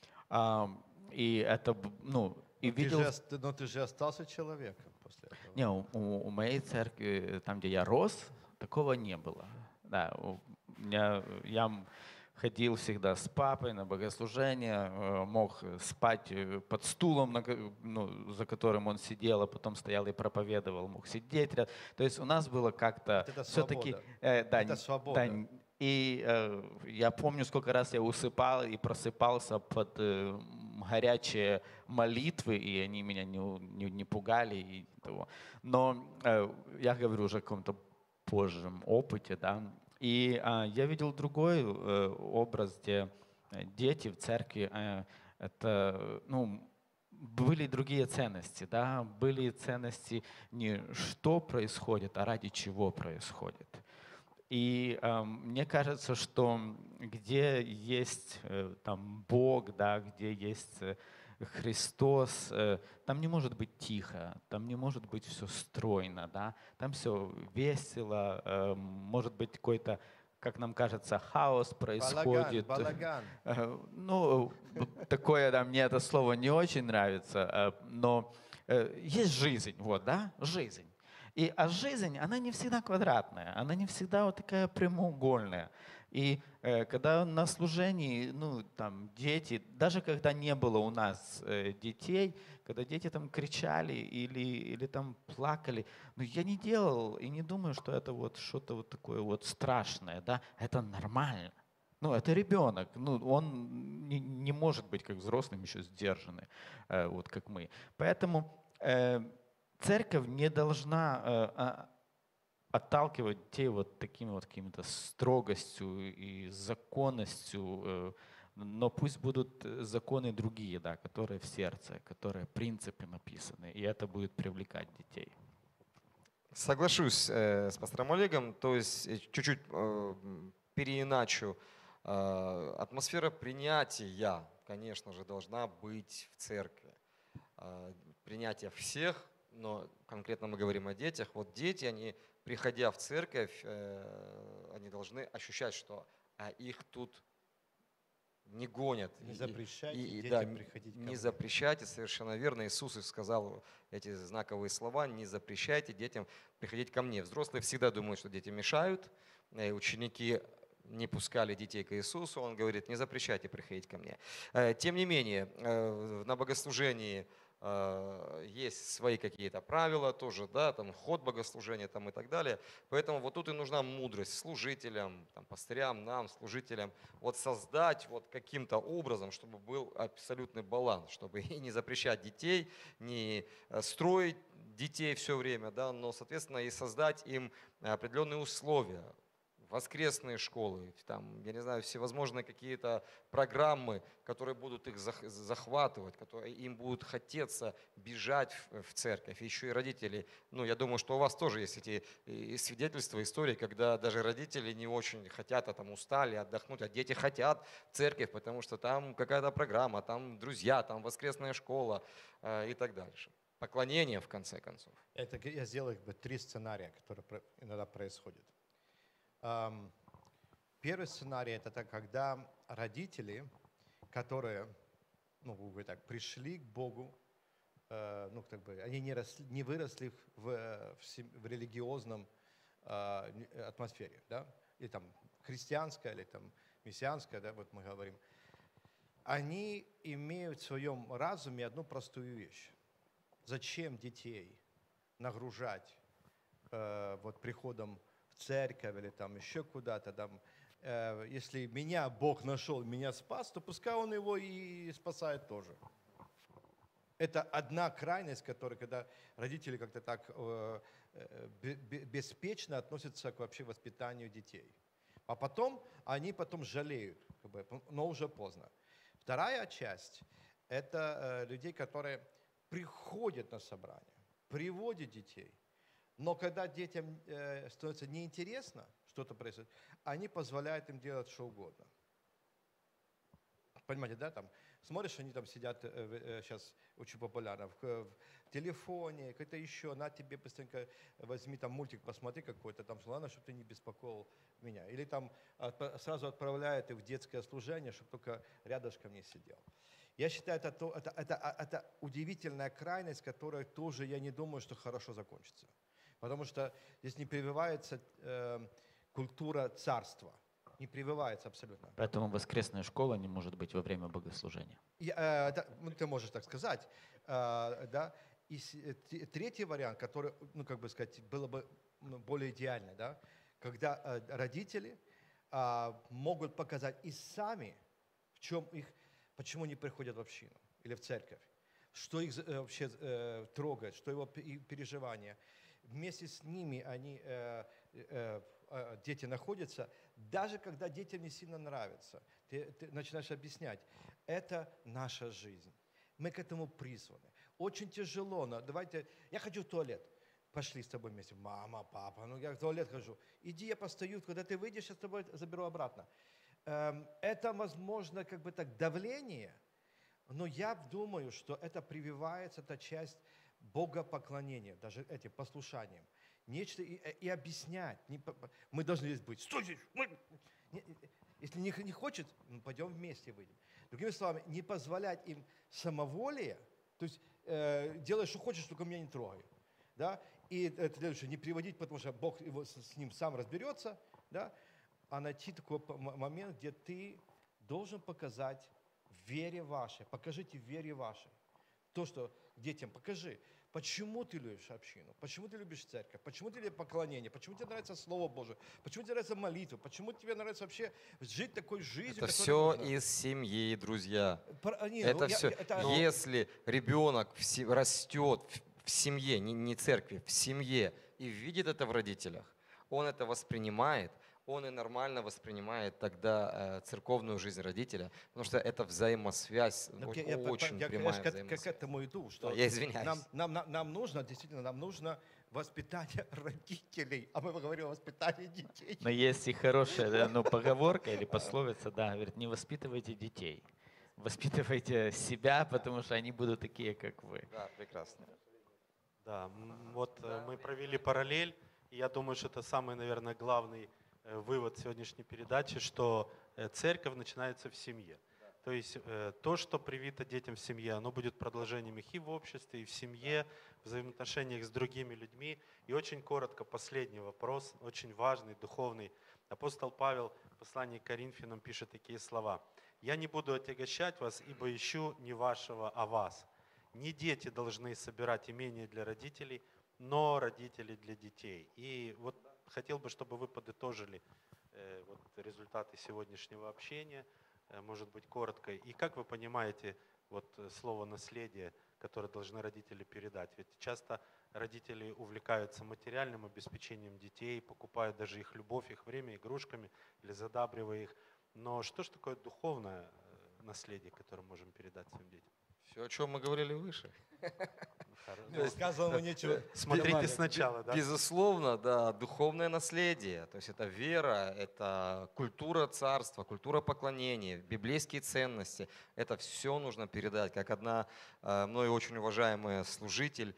И это, б- ну, и Но ты, видел... же, ост- но ты же остался человеком после этого. Не, у, у- у моей церкви, там, где я рос, такого не было. Да, у меня, я м- ходил всегда с папой на богослужение, э, мог спать э, под стулом, на ко- ну, за которым он сидел, а потом стоял и проповедовал, мог сидеть рядом. То есть у нас было как-то Вот это все-таки... свобода. да, Это н- свобода. да, н- и э, я помню, сколько раз я усыпал и просыпался под э, м, горячие молитвы, и они меня не, у- не, не пугали. И того. Но э, я говорю уже о каком-то позжем опыте, да. И а, я видел другой э, образ, где э, дети в церкви, э, это, ну, были другие ценности, да, были ценности не что происходит, а ради чего происходит. И э, мне кажется, что где есть э, там Бог, да, где есть э, Христос, э, там не может быть тихо, там не может быть все стройно, да, там все весело, э, может быть какой-то, как нам кажется, хаос Балаган, происходит. балаган. Э, Ну, б- такое, да, мне это слово не очень нравится, э, но э, есть жизнь, вот, да, жизнь. И, а жизнь, она не всегда квадратная, она не всегда вот такая прямоугольная. И э, когда на служении, ну, там, дети, даже когда не было у нас э, детей, когда дети там кричали или, или там плакали, ну, я не делал и не думаю, что это вот что-то вот такое вот страшное, да, это нормально. Ну, это ребенок, ну, он не, не может быть как взрослым еще сдержанный, э, вот как мы. Поэтому э, церковь не должна э, а, отталкивать детей вот такими вот какими-то строгостью и законностью, э, но пусть будут э, законы другие, да, которые в сердце, которые принципы написаны, и это будет привлекать детей. Соглашусь э, с пастором Олегом, то есть э, чуть-чуть э, м, переиначу. Э, атмосфера принятия, конечно же, должна быть в церкви. Э, принятие всех, но конкретно мы говорим о детях. Вот дети, они, приходя в церковь, э, они должны ощущать, что а, их тут не гонят. Не И- запрещайте и- и, детям да, приходить ко не мне. запрещайте, совершенно верно. Иисус и сказал эти знаковые слова: не запрещайте детям приходить ко мне. Взрослые всегда думают, что дети мешают. Э, Ученики не пускали детей к Иисусу. Он говорит: не запрещайте приходить ко мне. Э, Тем не менее, э, на богослужении э, есть свои какие-то правила тоже, да, там ход богослужения там и так далее. Поэтому вот тут и нужна мудрость служителям, там, пастырям, нам, служителям, вот создать вот каким-то образом, чтобы был абсолютный баланс, чтобы и не запрещать детей, не э, строить детей все время, да, но, соответственно, и создать им определенные условия. Воскресные школы, там, я не знаю, всевозможные какие-то программы, которые будут их зах- захватывать, которые им будут хотеться бежать в, в церковь. Еще и родители, ну, я думаю, что у вас тоже есть эти и свидетельства, истории, когда даже родители не очень хотят, а там устали отдохнуть, а дети хотят в церковь, потому что там какая-то программа, там друзья, там воскресная школа э, и так дальше. Поклонение, в конце концов. Это г- я сделал как бы три сценария, которые про- иногда происходят. Ам, Первый сценарий это так, когда родители, которые, ну, вы так, пришли к Богу, э, ну, как бы, они не, росли, не выросли в, э, в, сем- в религиозном э, не- атмосфере, да, или там христианская, или там мессианская, да, вот мы говорим, они имеют в своем разуме одну простую вещь. Зачем детей нагружать э, вот приходом в церковь или там еще куда-то там, э, если меня Бог нашел, меня спас, то пускай Он его и спасает тоже. Это одна крайность, которая, когда родители как-то так э, э, бе- бе- беспечно относятся к вообще воспитанию детей. А потом, они потом жалеют, как бы, но уже поздно. Вторая часть – это э, людей, которые приходят на собрание, приводят детей, но когда детям э, становится неинтересно, что-то происходит, они позволяют им делать что угодно. Понимаете, да, там, смотришь, они там сидят, э, э, сейчас очень популярно, в, в телефоне, какое-то еще, на тебе быстренько возьми там мультик, посмотри какой-то, там, ладно, чтобы ты не беспокоил меня. Или там отп- сразу отправляют их в детское служение, чтобы только рядышком не сидел. Я считаю, это, то, это, это, а, это удивительная крайность, которая тоже, я не думаю, что хорошо закончится. Потому что здесь не прививается э, культура царства. Не прививается абсолютно. Поэтому воскресная школа не может быть во время богослужения. И, э, да, ну, ты можешь так сказать, э, да. И с- э, т- третий вариант, который, ну, как бы сказать, было бы ну, более идеально, да, когда э, родители а, могут показать и сами, в чем их, почему они приходят в общину или в церковь, что их э, вообще э, трогает, что его пе- и переживания. Вместе с ними они, э, э, э, дети находятся, даже когда детям не сильно нравится. Ты, ты начинаешь объяснять, это наша жизнь. Мы к этому призваны. Очень тяжело. Но давайте, я хочу в туалет. Пошли с тобой вместе. Мама, папа, ну я в туалет хожу. Иди, я постою. Когда ты выйдешь, я с тобой заберу обратно. Эм, Это, возможно, как бы так давление, но я думаю, что это прививается, эта часть богопоклонения, даже этим послушанием. Нечто и, э, и объяснять. Не по- по- мы должны здесь быть. Стой здесь! Мы- Не- Если не, не хочет, ну, пойдем вместе выйдем. Другими словами, не позволять им самоволие, то есть э, делай, что хочешь, только меня не трогай. Да? И это следующее, не приводить, потому что Бог его, с, с ним сам разберется, да? А найти такой п- м- момент, где ты должен показать в вере вашей, покажите в вере вашей. То, что детям покажи, почему ты любишь общину, почему ты любишь церковь, почему тебе поклонение, почему тебе нравится Слово Божие, почему тебе нравится молитва, почему тебе нравится вообще жить такой жизнью, Это которая все нужна. из семьи, друзья. Про- не, ну, Это я- все. я- это- Если ребенок в се- растет в- в семье, не, не церкви, в семье, и видит это в родителях, он это воспринимает, он и нормально воспринимает тогда э, церковную жизнь родителя, потому что это взаимосвязь, Ну, о- я, я по- по- очень я как прямая раз к, к взаимосвязь. этому иду, что Да, я извиняюсь. нам, нам, нам, нам нужно, действительно, нам нужно воспитание родителей, а мы поговорим о воспитании детей. Но есть и хорошая да, ну, поговорка или пословица, да, говорит, не воспитывайте детей. Воспитывайте себя, потому что они будут такие, как вы. Да, прекрасно. Да, м, вот э, мы провели параллель, и я думаю, что это самый, наверное, главный э, вывод сегодняшней передачи, что э, церковь начинается в семье. То есть э, то, что привито детям в семье, оно будет продолжением их и в обществе, и в семье, в взаимоотношениях с другими людьми. И очень коротко, последний вопрос, очень важный, духовный. Апостол Павел в послании к Коринфянам пишет такие слова. «Я не буду отягощать вас, ибо ищу не вашего, а вас». Не дети должны собирать имение для родителей, но родители для детей. И вот хотел бы, чтобы вы подытожили э, вот результаты сегодняшнего общения, э, может быть, коротко. И как вы понимаете вот э, слово «наследие», которое должны родители передать? Ведь часто родители увлекаются материальным обеспечением детей, покупают даже их любовь, их время игрушками или задабривая их. Но что же такое духовное э, наследие, которое мы можем передать своим детям? Все, о чем мы говорили выше. Ну, сказанного нечего. Смотрите добавить. сначала, да? Безусловно, да, духовное наследие. То есть это вера, это культура царства, культура поклонения, библейские ценности. Это все нужно передать. Как одна э, мною очень уважаемая служитель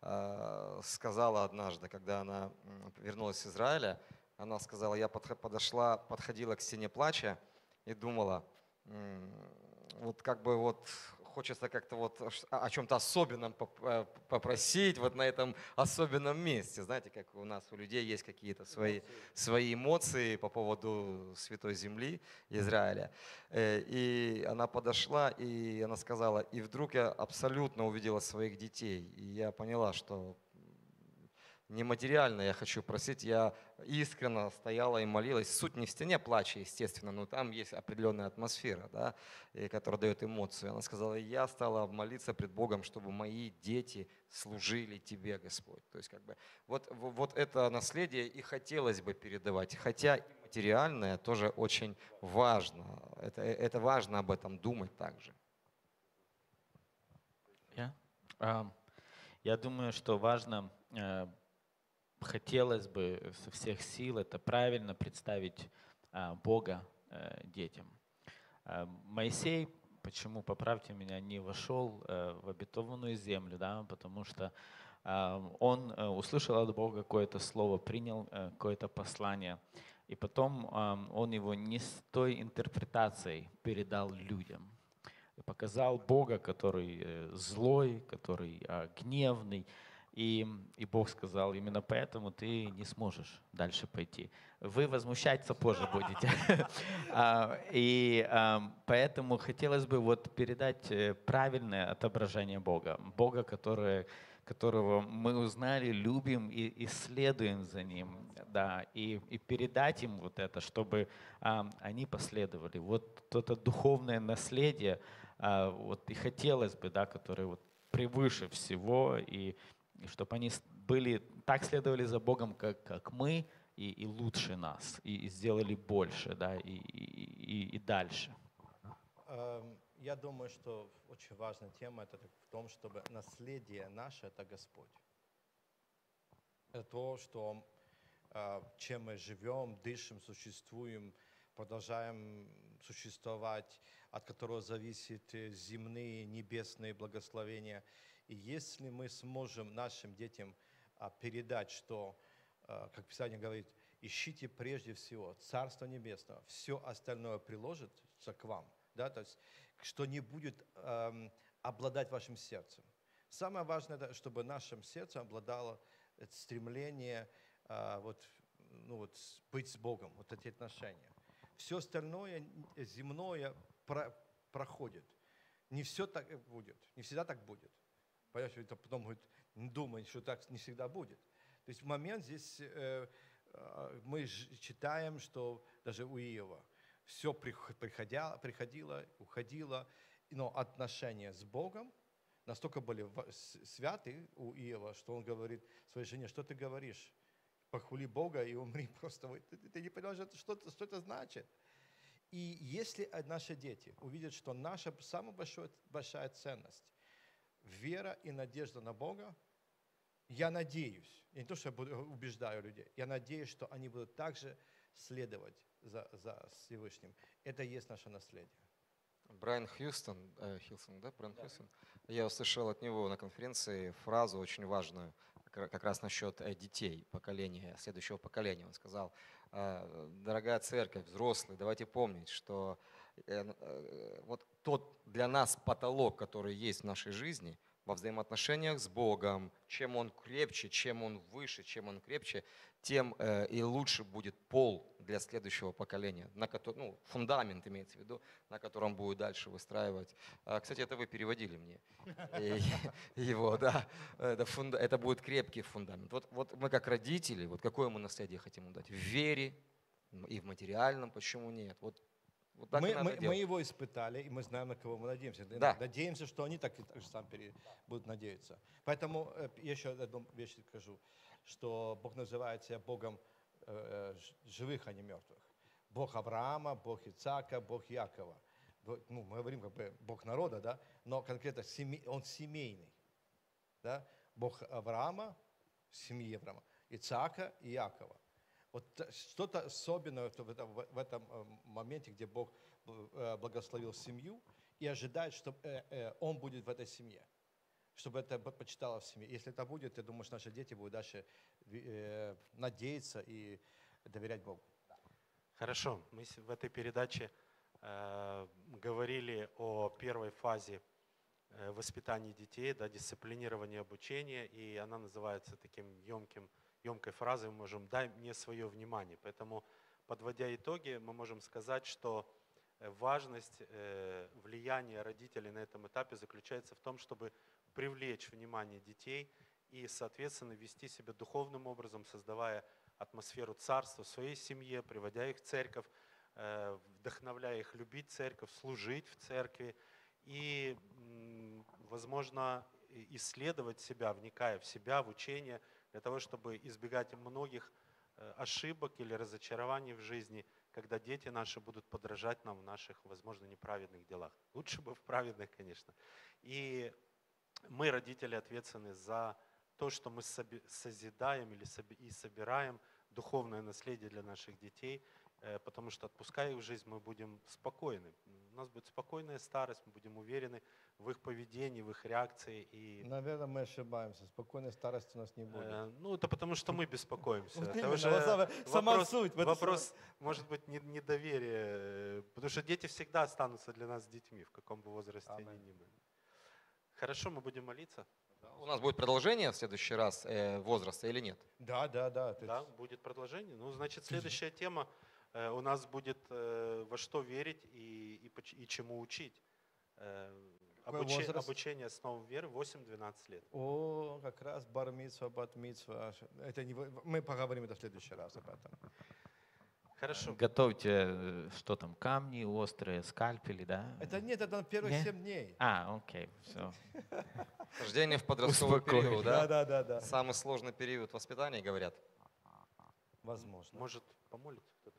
э, сказала однажды, когда она м, вернулась с Израиля, она сказала, я подх- подошла, подходила к стене плача и думала, м, вот как бы вот хочется как-то вот о о чем-то особенном поп- э, попросить вот на этом особенном месте. Знаете, как у нас у людей есть какие-то свои, свои эмоции по поводу Святой Земли Израиля. Э, И она подошла, и она сказала, и вдруг я абсолютно увидела своих детей. И я поняла, что нематериально я хочу просить, я искренне стояла и молилась. Суть не в стене плача, естественно, но там есть определенная атмосфера, да, и которая дает эмоцию. Она сказала, я стала молиться пред Богом, чтобы мои дети служили Тебе, Господь. То есть как бы вот, в- вот это наследие и хотелось бы передавать, хотя и материальное тоже очень важно. Это, это важно об этом думать также. Я? А, Я думаю, что важно, э, хотелось бы со всех сил это правильно представить а, Бога э, детям. А, Моисей, почему, поправьте меня, не вошел э, в обетованную землю, да, потому что а, он э, услышал от Бога какое-то слово, принял э, какое-то послание, и потом а, он его не с той интерпретацией передал людям. И показал Бога, который э, злой, который а, гневный. И, и Бог сказал, именно поэтому ты не сможешь дальше пойти. Вы возмущаться позже будете. А, И а, поэтому хотелось бы вот передать э, правильное отображение Бога. Бога, который, которого мы узнали, любим и исследуем за Ним. Да, и, и передать им вот это, чтобы а, они последовали. Вот это духовное наследие, а, вот и хотелось бы, да, которое вот превыше всего, и, и чтобы они с- были, так следовали за Богом, как, как мы, и, и лучше нас, и, и сделали больше, да, и, и, и- и дальше. Эм, Я думаю, что очень важная тема это в том, чтобы наследие наше– это Господь. Это то, что, э, чем мы живем, дышим, существуем, продолжаем существовать, от которого зависят э, земные, небесные благословения. И если мы сможем нашим детям а, передать, что, э, как Писание говорит, ищите прежде всего Царство Небесное, все остальное приложится к вам, да, то есть, что не будет эм, обладать вашим сердцем. Самое важное, это, чтобы нашим сердцем обладало это стремление а, вот, ну, вот, с- быть с Богом, вот эти отношения. Все остальное н- земное про- проходит. Не все так и будет, не всегда так будет. Понимаешь, это потом будет думать, что так не всегда будет. То есть в момент здесь э, э, мы ж- читаем, что даже у Иова все приходило, приходило, уходило, но отношения с Богом настолько были ва- с- святы у Иова, что он говорит своей жене, что ты говоришь? Похвали Бога и умри просто. Вы- Ты, ты не понимаешь, это что, что это значит. И если э, наши дети увидят, что наша самая большая, большая ценность– вера и надежда на Бога, я надеюсь, я не то, что я буду- убеждаю людей, я надеюсь, что они будут также следовать за, за Всевышним. Это и есть наше наследие. Брайан Хьюстон, э, Хилсон, да, Брайан Хьюстон, я услышал от него на конференции фразу очень важную, как ра- как раз насчет э, детей, поколения, следующего поколения. Он сказал, э, дорогая церковь, взрослые, давайте помнить, что э, н- э, вот тот для нас потолок, который есть в нашей жизни, во взаимоотношениях с Богом, чем он крепче, чем он выше, чем он крепче, тем э, и лучше будет пол для следующего поколения, на который, ну, фундамент имеется в виду, на котором будет дальше выстраивать. А, Кстати, это вы переводили мне И- его, да. Это, фунда- это будет крепкий фундамент. Вот, вот мы как родители, вот какое мы наследие хотим ему дать? В вере и в материальном, почему нет? Вот, вот так и Мы, надо мы, мы делать. его испытали, и мы знаем, на кого мы надеемся. И Да. Надеемся, что они так, и так же сам пере- будут надеяться. Поэтому э, я еще одну вещь скажу, что Бог называет себя Богом э, ж- живых, а не мертвых. Бог Авраама, Бог Ицака, Бог Якова. Бо- Ну, мы говорим как бы Бог народа, да, но конкретно семей- он семейный. Да? Бог Авраама, семьи Авраама, Ицака и Якова. Вот т- что-то особенное в этом, в этом э, моменте, где Бог э, благословил семью и ожидает, что э, э, Он будет в этой семье, чтобы это б- почитало в семье. Если это будет, ты думаешь, наши дети будут дальше э, надеяться и доверять Богу. Хорошо, мы с- в этой передаче э, говорили о первой фазе э, воспитания детей, да, дисциплинирования обучения, и она называется таким емким, емкой фразой, мы можем «дай мне свое внимание». Поэтому, подводя итоги, мы можем сказать, что э, важность э, влияния родителей на этом этапе заключается в том, чтобы привлечь внимание детей и, соответственно, вести себя духовным образом, создавая атмосферу царства в своей семье, приводя их в церковь, э, вдохновляя их любить церковь, служить в церкви и, м, возможно, и- исследовать себя, вникая в себя, в учение, для того, чтобы избегать многих э, ошибок или разочарований в жизни, когда дети наши будут подражать нам в наших, возможно, неправедных делах. Лучше бы в праведных, конечно. И мы, родители, ответственны за то, что мы соби- созидаем или соби- и собираем духовное наследие для наших детей, э, потому что, отпуская их в жизнь, мы будем спокойны. У нас будет спокойная старость, мы будем уверены в их поведении, в их реакции. И, Наверное, мы ошибаемся. Спокойной старости у нас не будет. э, ну, это потому что мы беспокоимся. Вот Это именно, уже вот самое- сама вопрос, суть, вот это вопрос, может быть, не- недоверия, э, потому что дети всегда останутся для нас детьми, в каком бы возрасте они Аминь. ни были. Хорошо, мы будем молиться. У нас будет продолжение в следующий раз э, возраста или нет? Да, да, да. ты- Да, будет продолжение. Ну, значит, следующая тема э, у нас будет э, во что верить и, и, поч- и чему учить. Э, Какой обуче- возраст? обучение основам веры восемь-двенадцать лет. О, как раз бар-мицва, бат-мицва. Это не, вы- мы поговорим это в следующий раз об этом. Хорошо. Готовьте, э, что там, камни острые, скальпели, да? Это нет, это на первые Не? семь дней. А, окей, все. Рождение в подростковый Успокоили. период, Да, да? да, да, да. Самый сложный период воспитания, говорят. Возможно. Может, помолится кто-то?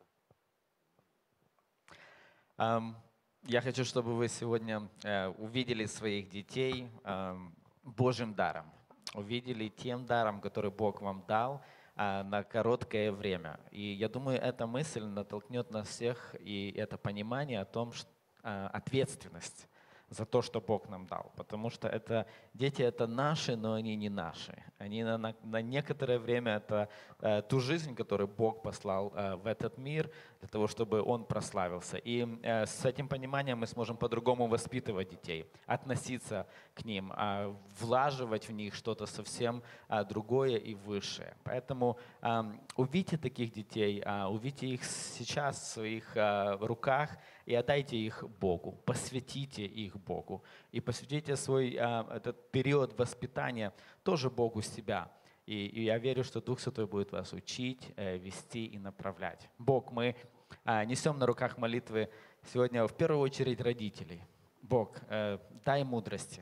Ам, Я хочу, чтобы вы сегодня э, увидели своих детей ам, Божьим даром, увидели тем даром, который Бог вам дал а, на короткое время. И я думаю, эта мысль натолкнет нас всех, и это понимание о том, что а, ответственность за то, что Бог нам дал. Потому что это, дети это наши, но они не наши. Они на, на, на некоторое время это э, ту жизнь, которую Бог послал э, в этот мир, для того, чтобы он прославился. И э, с этим пониманием мы сможем по-другому воспитывать детей, относиться к ним, э, влаживать в них что-то совсем э, другое и высшее. Поэтому э, увидьте таких детей, э, увидьте их сейчас в своих э, руках и отдайте их Богу, посвятите их Богу и посвятите свой э, этот период воспитания тоже Богу себя. И, и я верю, что Дух Святой будет вас учить, э, вести и направлять. Бог, мы э, несем на руках молитвы сегодня в первую очередь родителей. Бог, э, дай мудрости,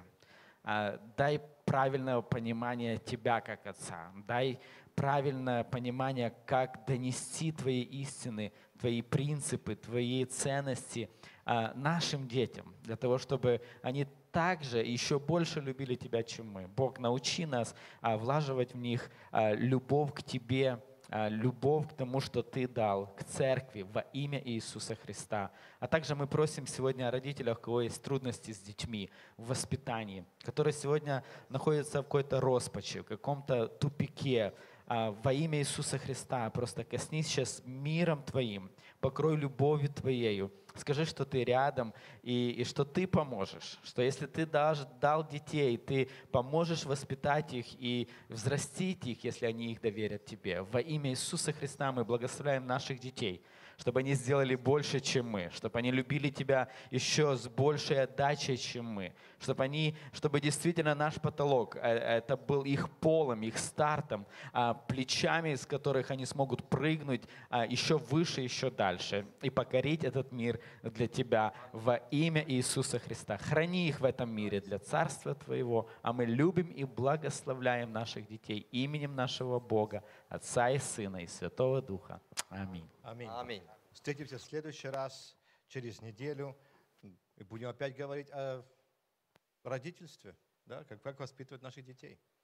э, дай правильное понимание Тебя как Отца, дай правильное понимание, как донести Твои истины, Твои принципы, Твои ценности э, нашим детям, для того, чтобы они также еще больше любили Тебя, чем мы. Бог, научи нас а, влаживать в них а, любовь к Тебе, а, любовь к тому, что Ты дал, к церкви во имя Иисуса Христа. А также мы просим сегодня о родителях, у кого есть трудности с детьми в воспитании, которые сегодня находятся в какой-то роспаче, в каком-то тупике. А, во имя Иисуса Христа просто коснись сейчас миром Твоим, покрой любовью Твоею. Скажи, что Ты рядом и, и что Ты поможешь. Что если Ты даже дал детей, Ты поможешь воспитать их и взрастить их, если они их доверят Тебе. Во имя Иисуса Христа мы благословляем наших детей, чтобы они сделали больше, чем мы, чтобы они любили Тебя еще с большей отдачей, чем мы, чтобы они, чтобы действительно наш потолок, э, это был их полом, их стартом, а, плечами, с которых они смогут прыгнуть а, еще выше, еще дальше и покорить этот мир для Тебя во имя Иисуса Христа. Храни их в этом мире для Царства Твоего, а мы любим и благословляем наших детей именем нашего Бога, Отца и Сына и Святого Духа. Аминь. Аминь. Аминь. Встретимся в следующий раз, через неделю, и будем опять говорить о родительстве, да, как, как воспитывать наших детей.